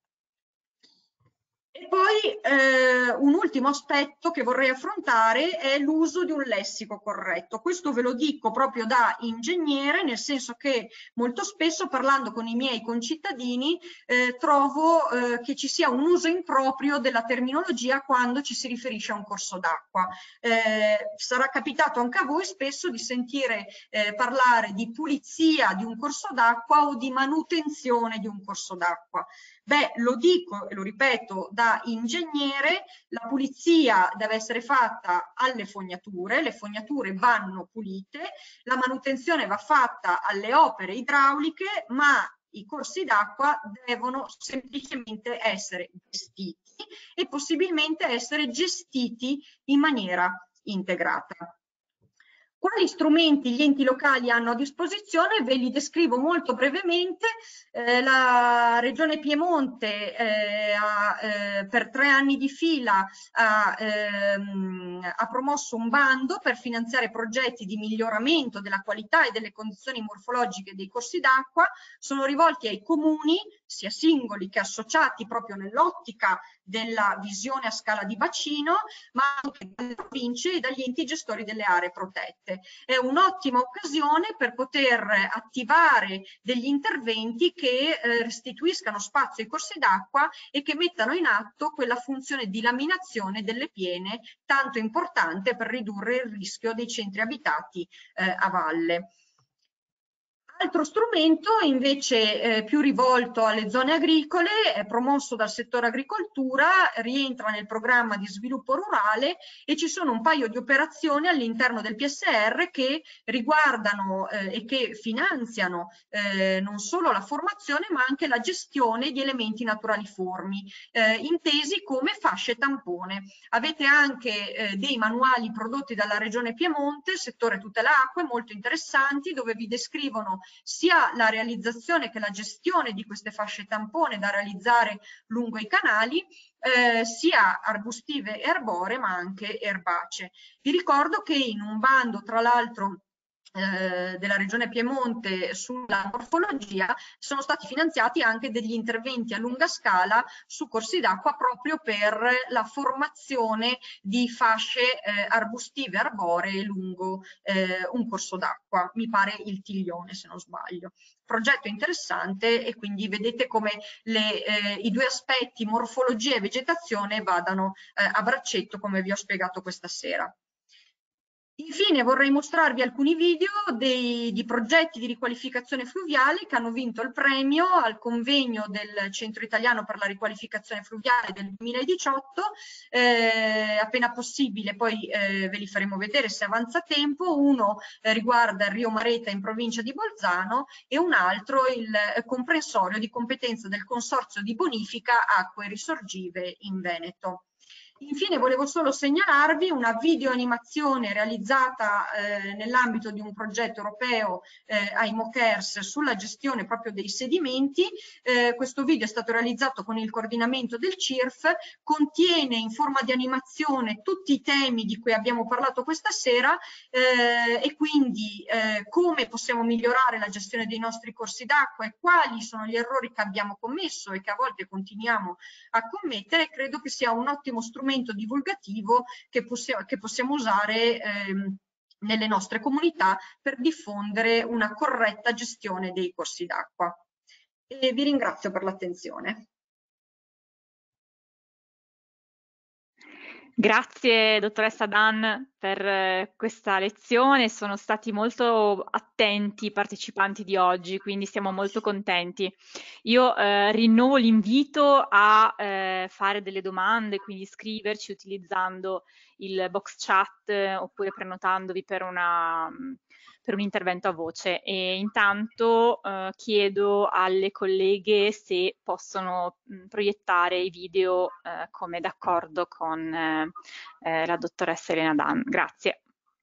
E poi eh, un ultimo aspetto che vorrei affrontare è l'uso di un lessico corretto. Questo ve lo dico proprio da ingegnere, nel senso che molto spesso parlando con i miei concittadini eh, trovo eh, che ci sia un uso improprio della terminologia quando ci si riferisce a un corso d'acqua. Eh, sarà capitato anche a voi spesso di sentire eh, parlare di pulizia di un corso d'acqua o di manutenzione di un corso d'acqua. Beh, lo dico e lo ripeto da ingegnere, la pulizia deve essere fatta alle fognature, le fognature vanno pulite, la manutenzione va fatta alle opere idrauliche, ma i corsi d'acqua devono semplicemente essere gestiti e possibilmente essere gestiti in maniera integrata. Quali strumenti gli enti locali hanno a disposizione? Ve li descrivo molto brevemente. Eh, la Regione Piemonte eh, ha, eh, per tre anni di fila ha, ehm, ha promosso un bando per finanziare progetti di miglioramento della qualità e delle condizioni morfologiche dei corsi d'acqua. Sono rivolti ai comuni, sia singoli che associati proprio nell'ottica della visione a scala di bacino, ma anche dalle province e dagli enti gestori delle aree protette. È un'ottima occasione per poter attivare degli interventi che eh, restituiscano spazio ai corsi d'acqua e che mettano in atto quella funzione di laminazione delle piene tanto importante per ridurre il rischio dei centri abitati eh, a valle. Altro strumento invece eh, più rivolto alle zone agricole, è promosso dal settore agricoltura, rientra nel programma di sviluppo rurale e ci sono un paio di operazioni all'interno del P S R che riguardano eh, e che finanziano eh, non solo la formazione ma anche la gestione di elementi naturaliformi, eh, intesi come fasce tampone. Avete anche eh, dei manuali prodotti dalla Regione Piemonte, settore tutela acque, molto interessanti, dove vi descrivono sia la realizzazione che la gestione di queste fasce tampone da realizzare lungo i canali, eh, sia arbustive e arboree ma anche erbacee. Vi ricordo che in un bando, tra l'altro, Eh, della Regione Piemonte sulla morfologia, sono stati finanziati anche degli interventi a lunga scala su corsi d'acqua proprio per la formazione di fasce eh, arbustive arboree lungo eh, un corso d'acqua, mi pare il Tiglione se non sbaglio. Progetto interessante, e quindi vedete come le, eh, i due aspetti morfologia e vegetazione vadano eh, a braccetto, come vi ho spiegato questa sera. Infine vorrei mostrarvi alcuni video dei, di progetti di riqualificazione fluviale che hanno vinto il premio al convegno del Centro Italiano per la Riqualificazione Fluviale del duemiladiciotto. Eh, appena possibile poi eh, ve li faremo vedere se avanza tempo. Uno eh, riguarda il Rio Mareta in provincia di Bolzano e un altro il eh, comprensorio di competenza del Consorzio di Bonifica Acque Risorgive in Veneto. Infine volevo solo segnalarvi una videoanimazione realizzata eh, nell'ambito di un progetto europeo eh, a IMOCARES sulla gestione proprio dei sedimenti. Eh, questo video è stato realizzato con il coordinamento del C I R F, contiene in forma di animazione tutti i temi di cui abbiamo parlato questa sera eh, e quindi eh, come possiamo migliorare la gestione dei nostri corsi d'acqua e quali sono gli errori che abbiamo commesso e che a volte continuiamo a commettere. Credo che sia un ottimo strumento divulgativo che possiamo, che possiamo usare ehm, nelle nostre comunità per diffondere una corretta gestione dei corsi d'acqua. E vi ringrazio per l'attenzione. Grazie dottoressa Dan per eh, questa lezione, sono stati molto attenti i partecipanti di oggi, quindi siamo molto contenti. Io eh, rinnovo l'invito a eh, fare delle domande, quindi scriverci utilizzando il box chat eh, oppure prenotandovi per una... per un intervento a voce, e intanto eh, chiedo alle colleghe se possono mh, proiettare i video eh, come d'accordo con eh, eh, la dottoressa Elena Dan. Grazie.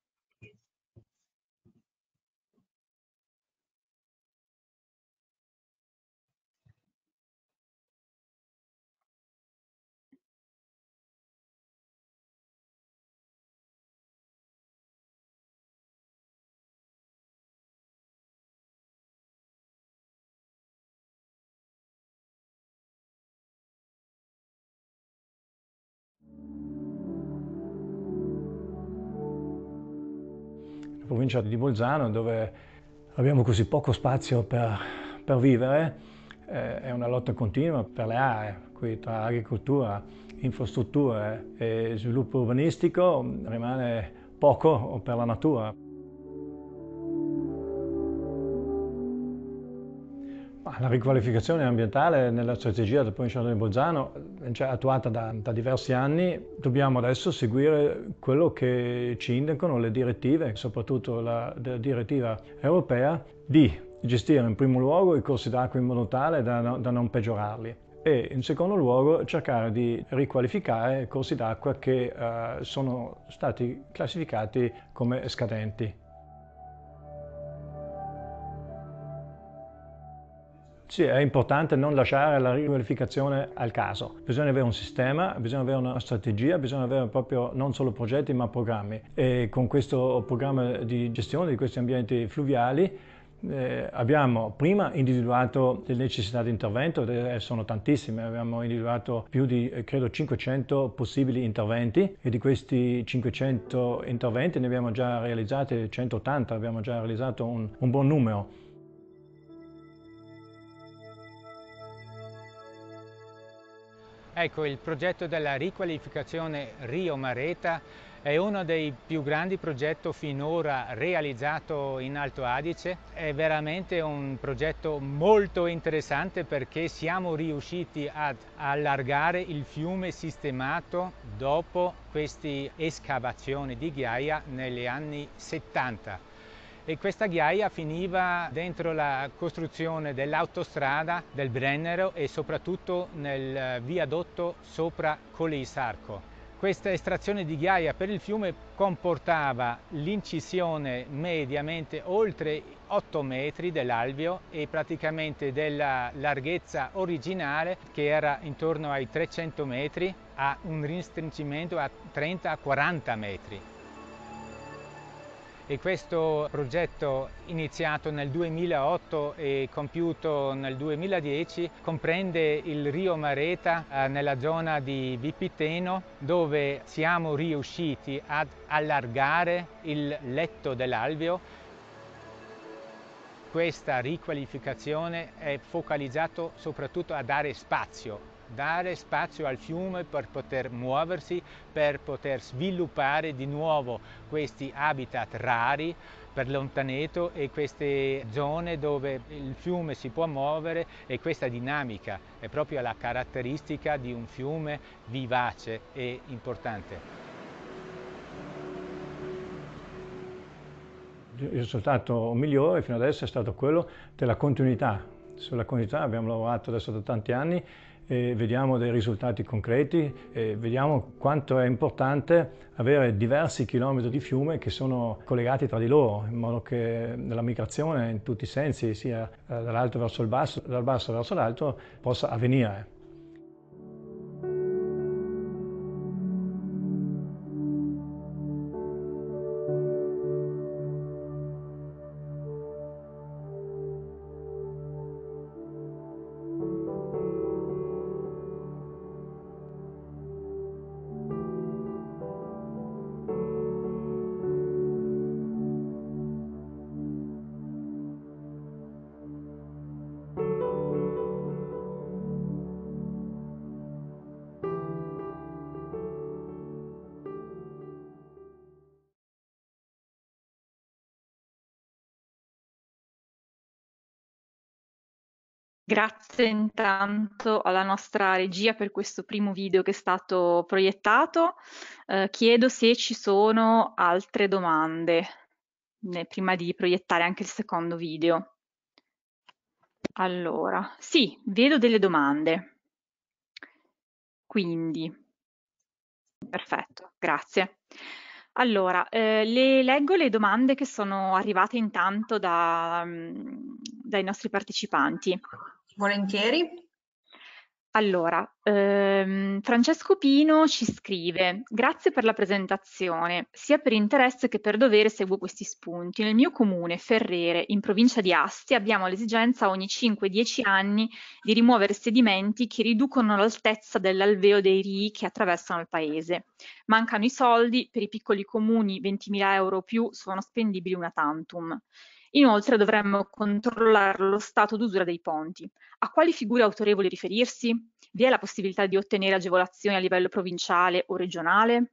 Provincia di Bolzano, dove abbiamo così poco spazio per, per vivere, eh, è una lotta continua per le aree, qui tra agricoltura, infrastrutture e sviluppo urbanistico rimane poco per la natura. La riqualificazione ambientale nella strategia del Provincia di Bolzano è già attuata da, da diversi anni. Dobbiamo adesso seguire quello che ci indicano le direttive, soprattutto la, la direttiva europea, di gestire in primo luogo i corsi d'acqua in modo tale da, no, da non peggiorarli e in secondo luogo cercare di riqualificare corsi d'acqua che uh, sono stati classificati come scadenti. Sì, è importante non lasciare la riqualificazione al caso. Bisogna avere un sistema, bisogna avere una strategia, bisogna avere proprio non solo progetti ma programmi. E con questo programma di gestione di questi ambienti fluviali eh, abbiamo prima individuato le necessità di intervento, e sono tantissime, abbiamo individuato più di credo cinquecento possibili interventi e di questi cinquecento interventi ne abbiamo già realizzati centottanta, abbiamo già realizzato un, un buon numero. Ecco, il progetto della riqualificazione Rio Mareta è uno dei più grandi progetti finora realizzato in Alto Adige. È veramente un progetto molto interessante perché siamo riusciti ad allargare il fiume sistemato dopo queste escavazioni di ghiaia negli anni settanta. E questa ghiaia finiva dentro la costruzione dell'autostrada del Brennero e soprattutto nel viadotto sopra Colle Isarco. Questa estrazione di ghiaia per il fiume comportava l'incisione mediamente oltre otto metri dell'alveo e praticamente della larghezza originale, che era intorno ai trecento metri, a un restringimento a trenta a quaranta metri. E questo progetto, iniziato nel duemilaotto e compiuto nel duemiladieci, comprende il Rio Mareta eh, nella zona di Vipiteno, dove siamo riusciti ad allargare il letto dell'alveo. Questa riqualificazione è focalizzata soprattutto a dare spazio, dare spazio al fiume per poter muoversi, per poter sviluppare di nuovo questi habitat rari per l'ontaneto e queste zone dove il fiume si può muovere, e questa dinamica è proprio la caratteristica di un fiume vivace e importante. Il risultato migliore fino adesso è stato quello della continuità. Sulla continuità abbiamo lavorato adesso da tanti anni e vediamo dei risultati concreti e vediamo quanto è importante avere diversi chilometri di fiume che sono collegati tra di loro, in modo che la migrazione in tutti i sensi, sia dall'alto verso il basso, dal basso verso l'alto, possa avvenire. Grazie intanto alla nostra regia per questo primo video che è stato proiettato. Eh, chiedo se ci sono altre domande né, prima di proiettare anche il secondo video. Allora, sì, vedo delle domande. Quindi, perfetto, grazie. Allora, eh, le leggo le domande che sono arrivate intanto da, um, dai nostri partecipanti. Volentieri. Allora, ehm, Francesco Pino ci scrive: grazie per la presentazione, sia per interesse che per dovere seguo questi spunti. Nel mio comune, Ferrere, in provincia di Asti, abbiamo l'esigenza ogni cinque dieci anni di rimuovere sedimenti che riducono l'altezza dell'alveo dei rii che attraversano il paese. Mancano i soldi, per i piccoli comuni ventimila euro o più sono spendibili una tantum. Inoltre dovremmo controllare lo stato d'usura dei ponti. A quali figure autorevoli riferirsi? Vi è la possibilità di ottenere agevolazioni a livello provinciale o regionale?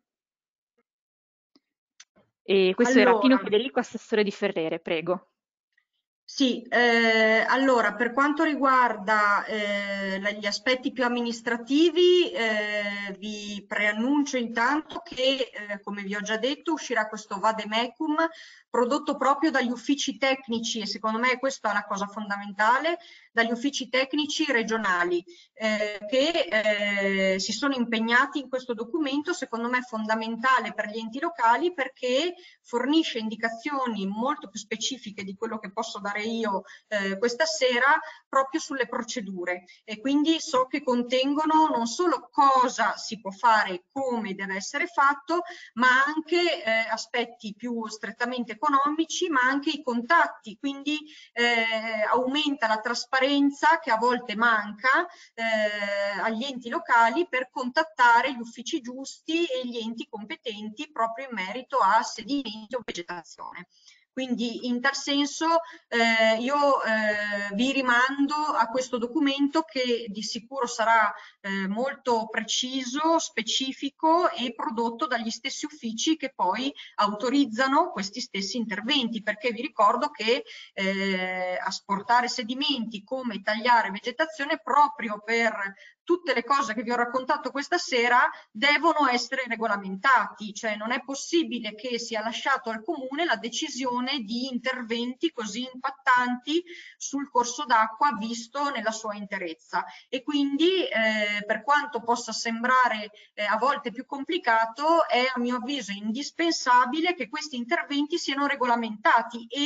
E questo allora, era Pino Federico, assessore di Ferrere, prego. Sì, eh, allora per quanto riguarda eh, gli aspetti più amministrativi, eh, vi preannuncio intanto che, eh, come vi ho già detto, uscirà questo vademecum prodotto proprio dagli uffici tecnici, e secondo me questa è la cosa fondamentale, dagli uffici tecnici regionali eh, che eh, si sono impegnati in questo documento. Secondo me è fondamentale per gli enti locali perché fornisce indicazioni molto più specifiche di quello che posso dare io eh, questa sera proprio sulle procedure, e quindi so che contengono non solo cosa si può fare, come deve essere fatto, ma anche eh, aspetti più strettamente economici, ma anche i contatti, quindi eh, aumenta la trasparenza che a volte manca eh, agli enti locali per contattare gli uffici giusti e gli enti competenti proprio in merito a sedimenti o vegetazione. Quindi in tal senso eh, io eh, vi rimando a questo documento che di sicuro sarà eh, molto preciso, specifico e prodotto dagli stessi uffici che poi autorizzano questi stessi interventi, perché vi ricordo che eh, asportare sedimenti come tagliare vegetazione proprio per tutte le cose che vi ho raccontato questa sera devono essere regolamentati, cioè non è possibile che sia lasciato al comune la decisione di interventi così impattanti sul corso d'acqua visto nella sua interezza, e quindi eh, per quanto possa sembrare eh, a volte più complicato, è a mio avviso indispensabile che questi interventi siano regolamentati e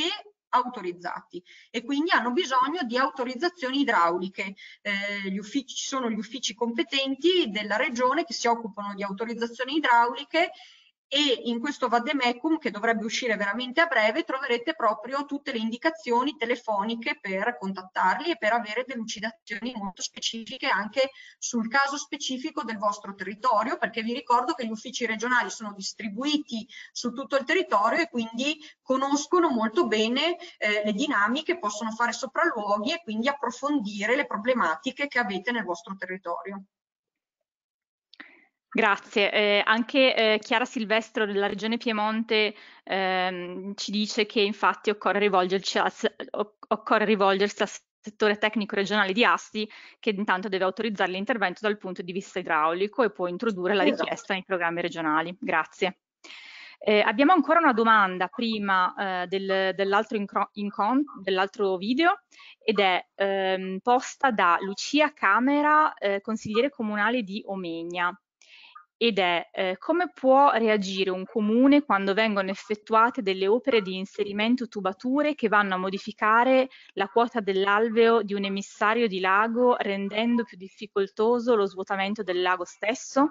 autorizzati e quindi hanno bisogno di autorizzazioni idrauliche. Eh, gli uffici, ci sono gli uffici competenti della regione che si occupano di autorizzazioni idrauliche, e in questo vademecum, che dovrebbe uscire veramente a breve, troverete proprio tutte le indicazioni telefoniche per contattarli e per avere delucidazioni molto specifiche anche sul caso specifico del vostro territorio, perché vi ricordo che gli uffici regionali sono distribuiti su tutto il territorio e quindi conoscono molto bene eh, le dinamiche, possono fare sopralluoghi e quindi approfondire le problematiche che avete nel vostro territorio. Grazie. Eh, anche eh, Chiara Silvestro della Regione Piemonte ehm, ci dice che infatti occorre rivolgerci, al, occorre rivolgersi al settore tecnico regionale di Asti, che intanto deve autorizzare l'intervento dal punto di vista idraulico e può introdurre la richiesta esatto. nei programmi regionali. Grazie. Eh, abbiamo ancora una domanda prima eh, del, dell'altro dell video, ed è ehm, posta da Lucia Camera, eh, consigliere comunale di Omegna. Ed è eh, come può reagire un comune quando vengono effettuate delle opere di inserimento tubature che vanno a modificare la quota dell'alveo di un emissario di lago, rendendo più difficoltoso lo svuotamento del lago stesso?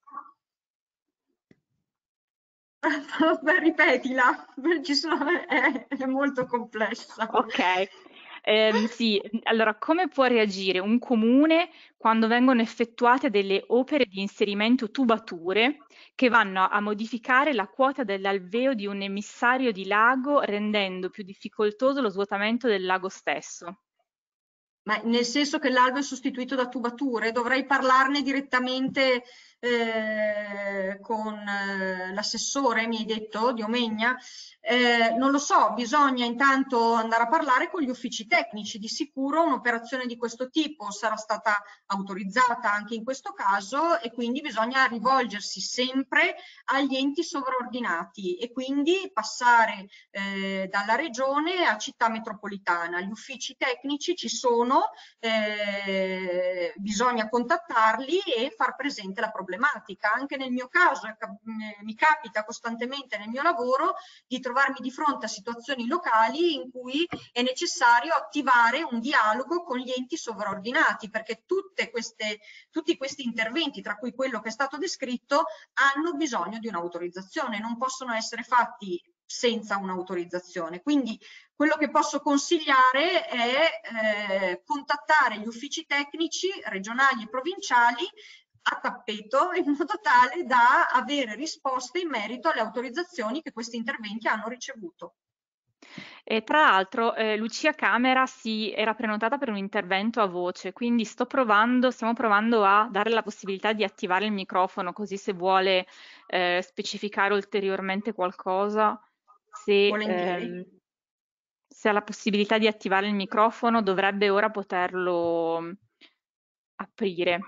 Beh, ripetila, ci sono, è, è molto complessa. Ok. Eh, sì, allora come può reagire un comune quando vengono effettuate delle opere di inserimento tubature che vanno a modificare la quota dell'alveo di un emissario di lago, rendendo più difficoltoso lo svuotamento del lago stesso? Ma nel senso che l'alveo è sostituito da tubature? Dovrei parlarne direttamente eh, con eh, l'assessore, mi hai detto, di Omegna? Eh, non lo so, bisogna intanto andare a parlare con gli uffici tecnici. Di sicuro un'operazione di questo tipo sarà stata autorizzata anche in questo caso e quindi bisogna rivolgersi sempre agli enti sovraordinati e quindi passare eh, dalla regione a città metropolitana. Gli uffici tecnici ci sono, eh, bisogna contattarli e far presente la problematica. Anche nel mio caso eh, mi capita costantemente nel mio lavoro di trovarmi di fronte a situazioni locali in cui è necessario attivare un dialogo con gli enti sovraordinati, perché tutte queste, tutti questi interventi, tra cui quello che è stato descritto, hanno bisogno di un'autorizzazione, non possono essere fatti senza un'autorizzazione. Quindi quello che posso consigliare è eh, contattare gli uffici tecnici regionali e provinciali a tappeto in modo tale da avere risposte in merito alle autorizzazioni che questi interventi hanno ricevuto. E tra l'altro eh, Lucia Camera si era prenotata per un intervento a voce, quindi sto provando, stiamo provando a dare la possibilità di attivare il microfono, così se vuole eh, specificare ulteriormente qualcosa, se, ehm, se ha la possibilità di attivare il microfono, dovrebbe ora poterlo aprire.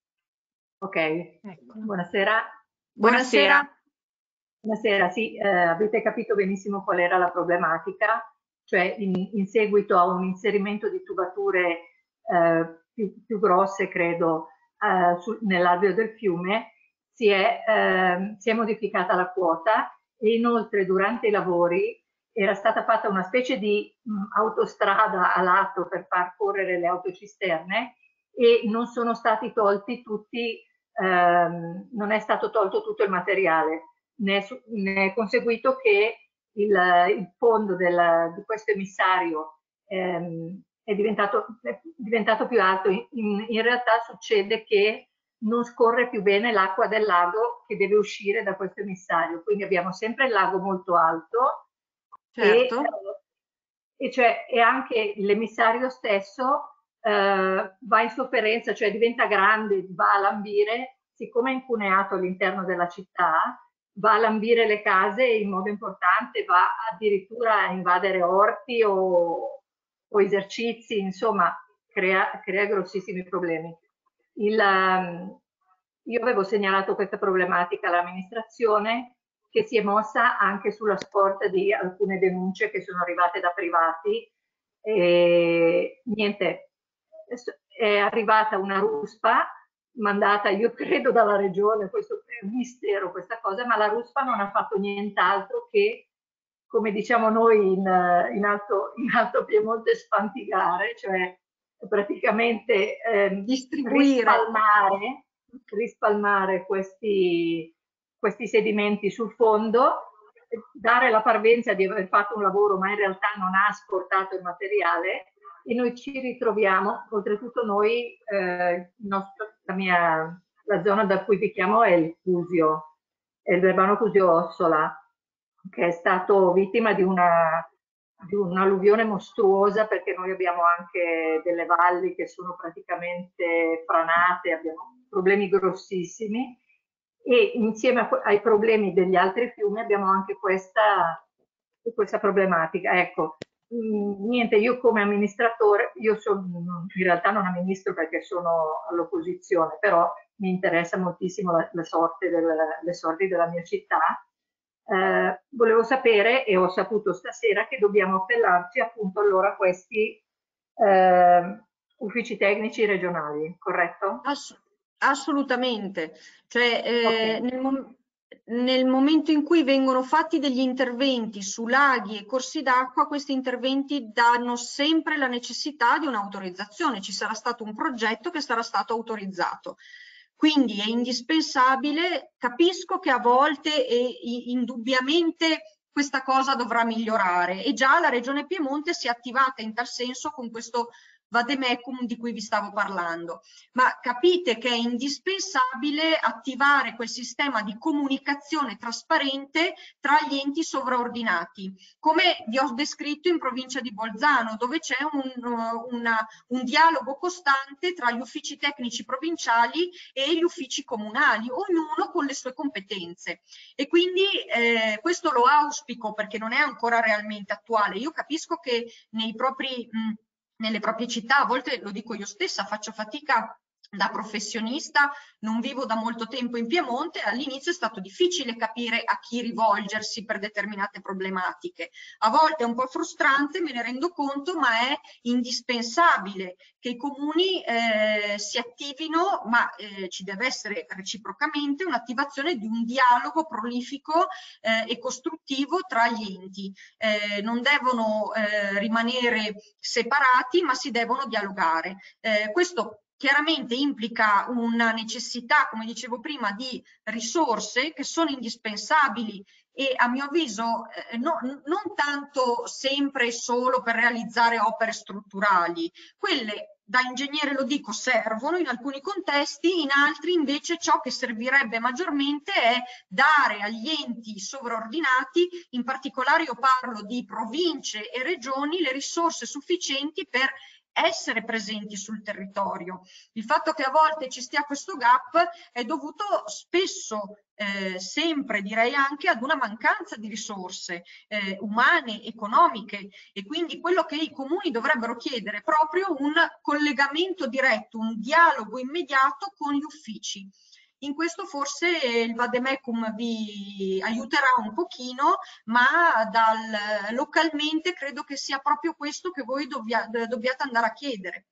Ok, ecco. Buonasera. Buonasera. Buonasera, sì, eh, avete capito benissimo qual era la problematica, cioè in, in seguito a un inserimento di tubature eh, più, più grosse, credo, eh, nell'alveo del fiume, si è, eh, si è modificata la quota e inoltre durante i lavori era stata fatta una specie di mh, autostrada a lato per far correre le autocisterne e non sono stati tolti tutti, ehm, non è stato tolto tutto il materiale. Ne è, ne è conseguito che il, il fondo del, di questo emissario ehm, è, diventato, è diventato più alto. In, in realtà succede che non scorre più bene l'acqua del lago che deve uscire da questo emissario, quindi abbiamo sempre il lago molto alto. Certo. E, e, cioè, e anche l'emissario stesso eh, va in sofferenza, cioè diventa grande, va a lambire, siccome è incuneato all'interno della città, va a lambire le case in modo importante, va addirittura a invadere orti o, o esercizi, insomma crea, crea grossissimi problemi. Il, um, io avevo segnalato questa problematica all'amministrazione, che si è mossa anche sulla scorta di alcune denunce che sono arrivate da privati. E niente, è arrivata una ruspa mandata, io credo, dalla regione, questo è un mistero questa cosa, ma la ruspa non ha fatto nient'altro che come diciamo noi in, in, alto, in alto Piemonte, spantigare, cioè praticamente eh, rispalmare, rispalmare questi, questi sedimenti sul fondo, dare la parvenza di aver fatto un lavoro ma in realtà non ha asportato il materiale, e noi ci ritroviamo, oltretutto noi, eh, il nostro, la, mia, la zona da cui vi chiamo è il Cusio, è il Verbano Cusio Ossola, che è stato vittima di una, di un'alluvione mostruosa, perché noi abbiamo anche delle valli che sono praticamente franate, abbiamo problemi grossissimi, e insieme a, ai problemi degli altri fiumi abbiamo anche questa, questa problematica. Ecco, mh, niente, io come amministratore, io sono, in realtà non amministro perché sono all'opposizione, però mi interessa moltissimo la, la sorte del, le sorti della mia città. Eh, volevo sapere, e ho saputo stasera, che dobbiamo appellarci appunto allora a questi eh, uffici tecnici regionali, corretto? Ass- assolutamente, cioè eh, Okay. nel, mom- nel momento in cui vengono fatti degli interventi su laghi e corsi d'acqua, questi interventi danno sempre la necessità di un'autorizzazione, ci sarà stato un progetto che sarà stato autorizzato. Quindi è indispensabile, capisco che a volte e indubbiamente questa cosa dovrà migliorare, e già la Regione Piemonte si è attivata in tal senso con questo vademecum di cui vi stavo parlando, ma capite che è indispensabile attivare quel sistema di comunicazione trasparente tra gli enti sovraordinati, come vi ho descritto in provincia di Bolzano, dove c'è un, una, un dialogo costante tra gli uffici tecnici provinciali e gli uffici comunali, ognuno con le sue competenze. E quindi eh, questo lo auspico, perché non è ancora realmente attuale. Io capisco che nei propri mh, nelle proprie città, a volte lo dico io stessa, faccio fatica da professionista, non vivo da molto tempo in Piemonte, all'inizio è stato difficile capire a chi rivolgersi per determinate problematiche. A volte è un po' frustrante, me ne rendo conto, ma è indispensabile che i comuni eh, si attivino, ma eh, ci deve essere reciprocamente un'attivazione di un dialogo prolifico eh, e costruttivo tra gli enti. Eh, non devono eh, rimanere separati, ma si devono dialogare. Eh, questo chiaramente implica una necessità, come dicevo prima, di risorse che sono indispensabili e a mio avviso eh, no, non tanto sempre e solo per realizzare opere strutturali. Quelle, da ingegnere lo dico, servono in alcuni contesti, in altri invece ciò che servirebbe maggiormente è dare agli enti sovraordinati, in particolare io parlo di province e regioni, le risorse sufficienti per essere presenti sul territorio. Il fatto che a volte ci stia questo gap è dovuto spesso, eh, sempre direi anche, ad una mancanza di risorse eh, umane, economiche, e quindi quello che i comuni dovrebbero chiedere è proprio un collegamento diretto, un dialogo immediato con gli uffici. In questo forse il vademecum vi aiuterà un pochino, ma dal, localmente credo che sia proprio questo che voi dobbia, dobbiate andare a chiedere.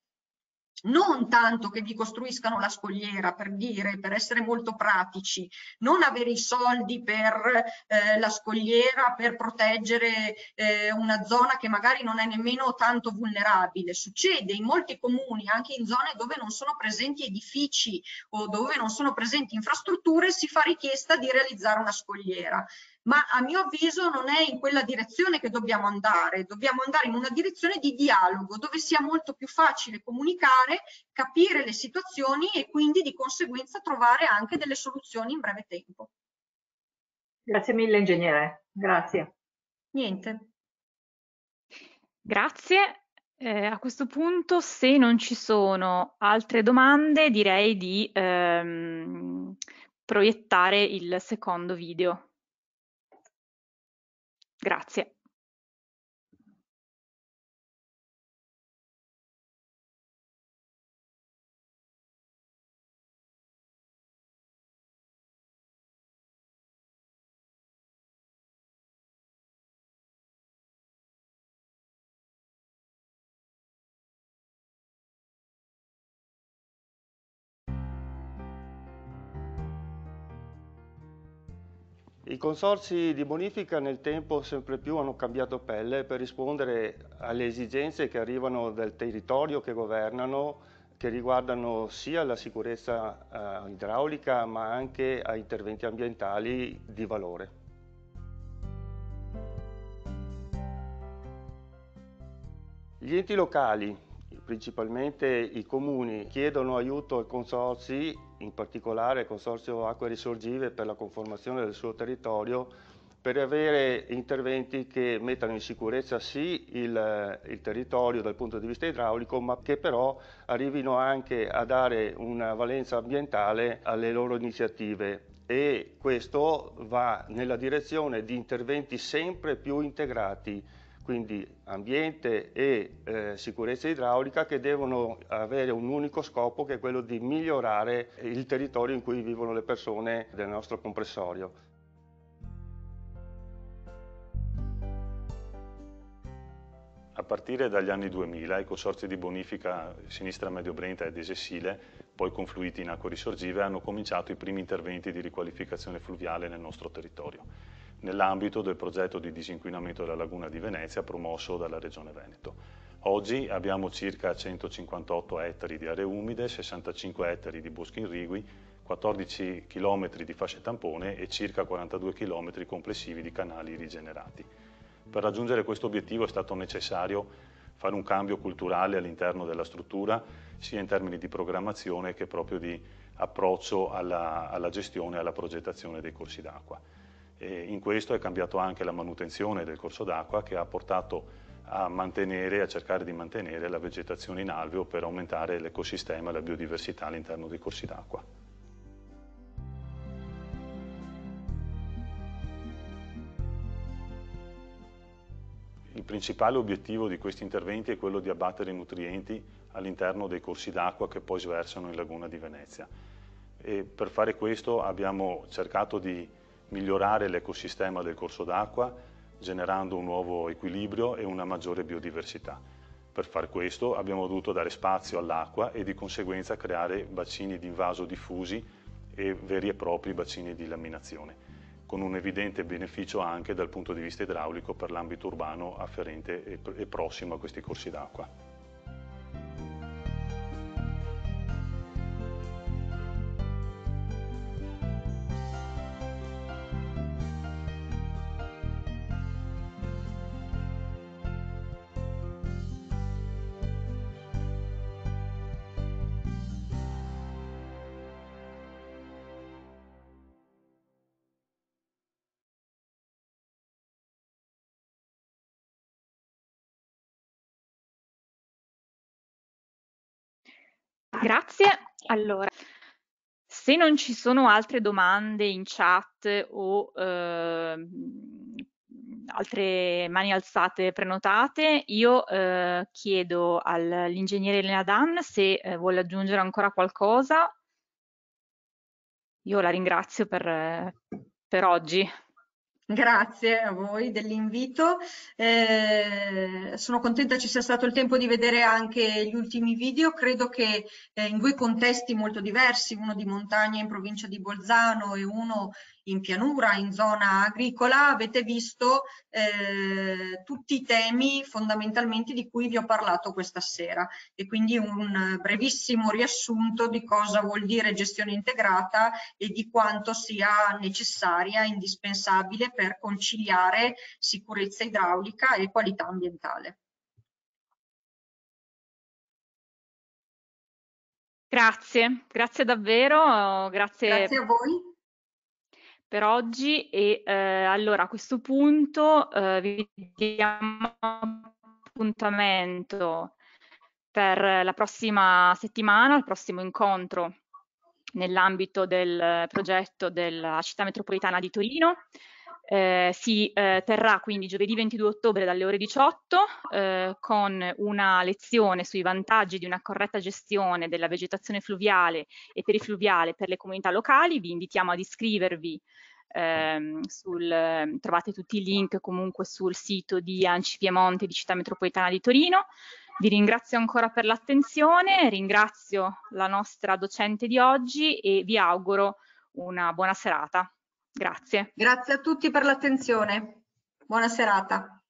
Non tanto che vi costruiscano la scogliera, per dire, per essere molto pratici, non avere i soldi per eh, la scogliera, per proteggere eh, una zona che magari non è nemmeno tanto vulnerabile. Succede in molti comuni, anche in zone dove non sono presenti edifici o dove non sono presenti infrastrutture, si fa richiesta di realizzare una scogliera. Ma a mio avviso non è in quella direzione che dobbiamo andare, dobbiamo andare in una direzione di dialogo, dove sia molto più facile comunicare, capire le situazioni e quindi di conseguenza trovare anche delle soluzioni in breve tempo. Grazie mille ingegnere, grazie. Niente. Grazie. Eh, a questo punto, se non ci sono altre domande, direi di ehm, proiettare il secondo video. Grazie. I consorzi di bonifica nel tempo sempre più hanno cambiato pelle per rispondere alle esigenze che arrivano dal territorio che governano, che riguardano sia la sicurezza eh, idraulica ma anche a interventi ambientali di valore. Gli enti locali, principalmente i comuni, chiedono aiuto ai consorzi, in particolare al Consorzio Acque Risorgive per la conformazione del suo territorio, per avere interventi che mettano in sicurezza sì il, il territorio dal punto di vista idraulico, ma che però arrivino anche a dare una valenza ambientale alle loro iniziative. E questo va nella direzione di interventi sempre più integrati, quindi ambiente e eh, sicurezza idraulica, che devono avere un unico scopo, che è quello di migliorare il territorio in cui vivono le persone del nostro comprensorio. A partire dagli anni duemila i consorzi di bonifica Sinistra Medio Brenta ed Esessile, poi confluiti in Acque Risorgive, hanno cominciato i primi interventi di riqualificazione fluviale nel nostro territorio, nell'ambito del progetto di disinquinamento della laguna di Venezia promosso dalla Regione Veneto. Oggi abbiamo circa centocinquantotto ettari di aree umide, sessantacinque ettari di boschi irrigui, quattordici chilometri di fasce tampone e circa quarantadue chilometri complessivi di canali rigenerati. Per raggiungere questo obiettivo è stato necessario fare un cambio culturale all'interno della struttura, sia in termini di programmazione che proprio di approccio alla, alla gestione e alla progettazione dei corsi d'acqua. In questo è cambiato anche la manutenzione del corso d'acqua, che ha portato a mantenere, a cercare di mantenere la vegetazione in alveo per aumentare l'ecosistema e la biodiversità all'interno dei corsi d'acqua. Il principale obiettivo di questi interventi è quello di abbattere i nutrienti all'interno dei corsi d'acqua che poi sversano in Laguna di Venezia. E per fare questo abbiamo cercato di migliorare l'ecosistema del corso d'acqua, generando un nuovo equilibrio e una maggiore biodiversità. Per far questo abbiamo dovuto dare spazio all'acqua e di conseguenza creare bacini di invaso diffusi e veri e propri bacini di laminazione, con un evidente beneficio anche dal punto di vista idraulico per l'ambito urbano afferente e prossimo a questi corsi d'acqua. Grazie. Allora, se non ci sono altre domande in chat o eh, altre mani alzate prenotate, io eh, chiedo all'ingegnere Elena Dan se eh, vuole aggiungere ancora qualcosa. Io la ringrazio per, per oggi. Grazie a voi dell'invito, eh, sono contenta ci sia stato il tempo di vedere anche gli ultimi video. Credo che eh, in due contesti molto diversi, uno di montagna in provincia di Bolzano e uno in pianura, in zona agricola, avete visto eh, tutti i temi fondamentalmente di cui vi ho parlato questa sera, e quindi un brevissimo riassunto di cosa vuol dire gestione integrata e di quanto sia necessaria, indispensabile per conciliare sicurezza idraulica e qualità ambientale. Grazie, grazie davvero, grazie, grazie a voi per oggi. E eh, allora a questo punto eh, vi diamo appuntamento per la prossima settimana, il prossimo incontro nell'ambito del progetto della Città Metropolitana di Torino. Eh, si eh, terrà quindi giovedì ventidue ottobre dalle ore diciotto eh, con una lezione sui vantaggi di una corretta gestione della vegetazione fluviale e perifluviale per le comunità locali. Vi invitiamo ad iscrivervi, ehm, sul, trovate tutti i link comunque sul sito di ANCI Piemonte di Città Metropolitana di Torino. Vi ringrazio ancora per l'attenzione, ringrazio la nostra docente di oggi e vi auguro una buona serata. Grazie. Grazie a tutti per l'attenzione. Buona serata.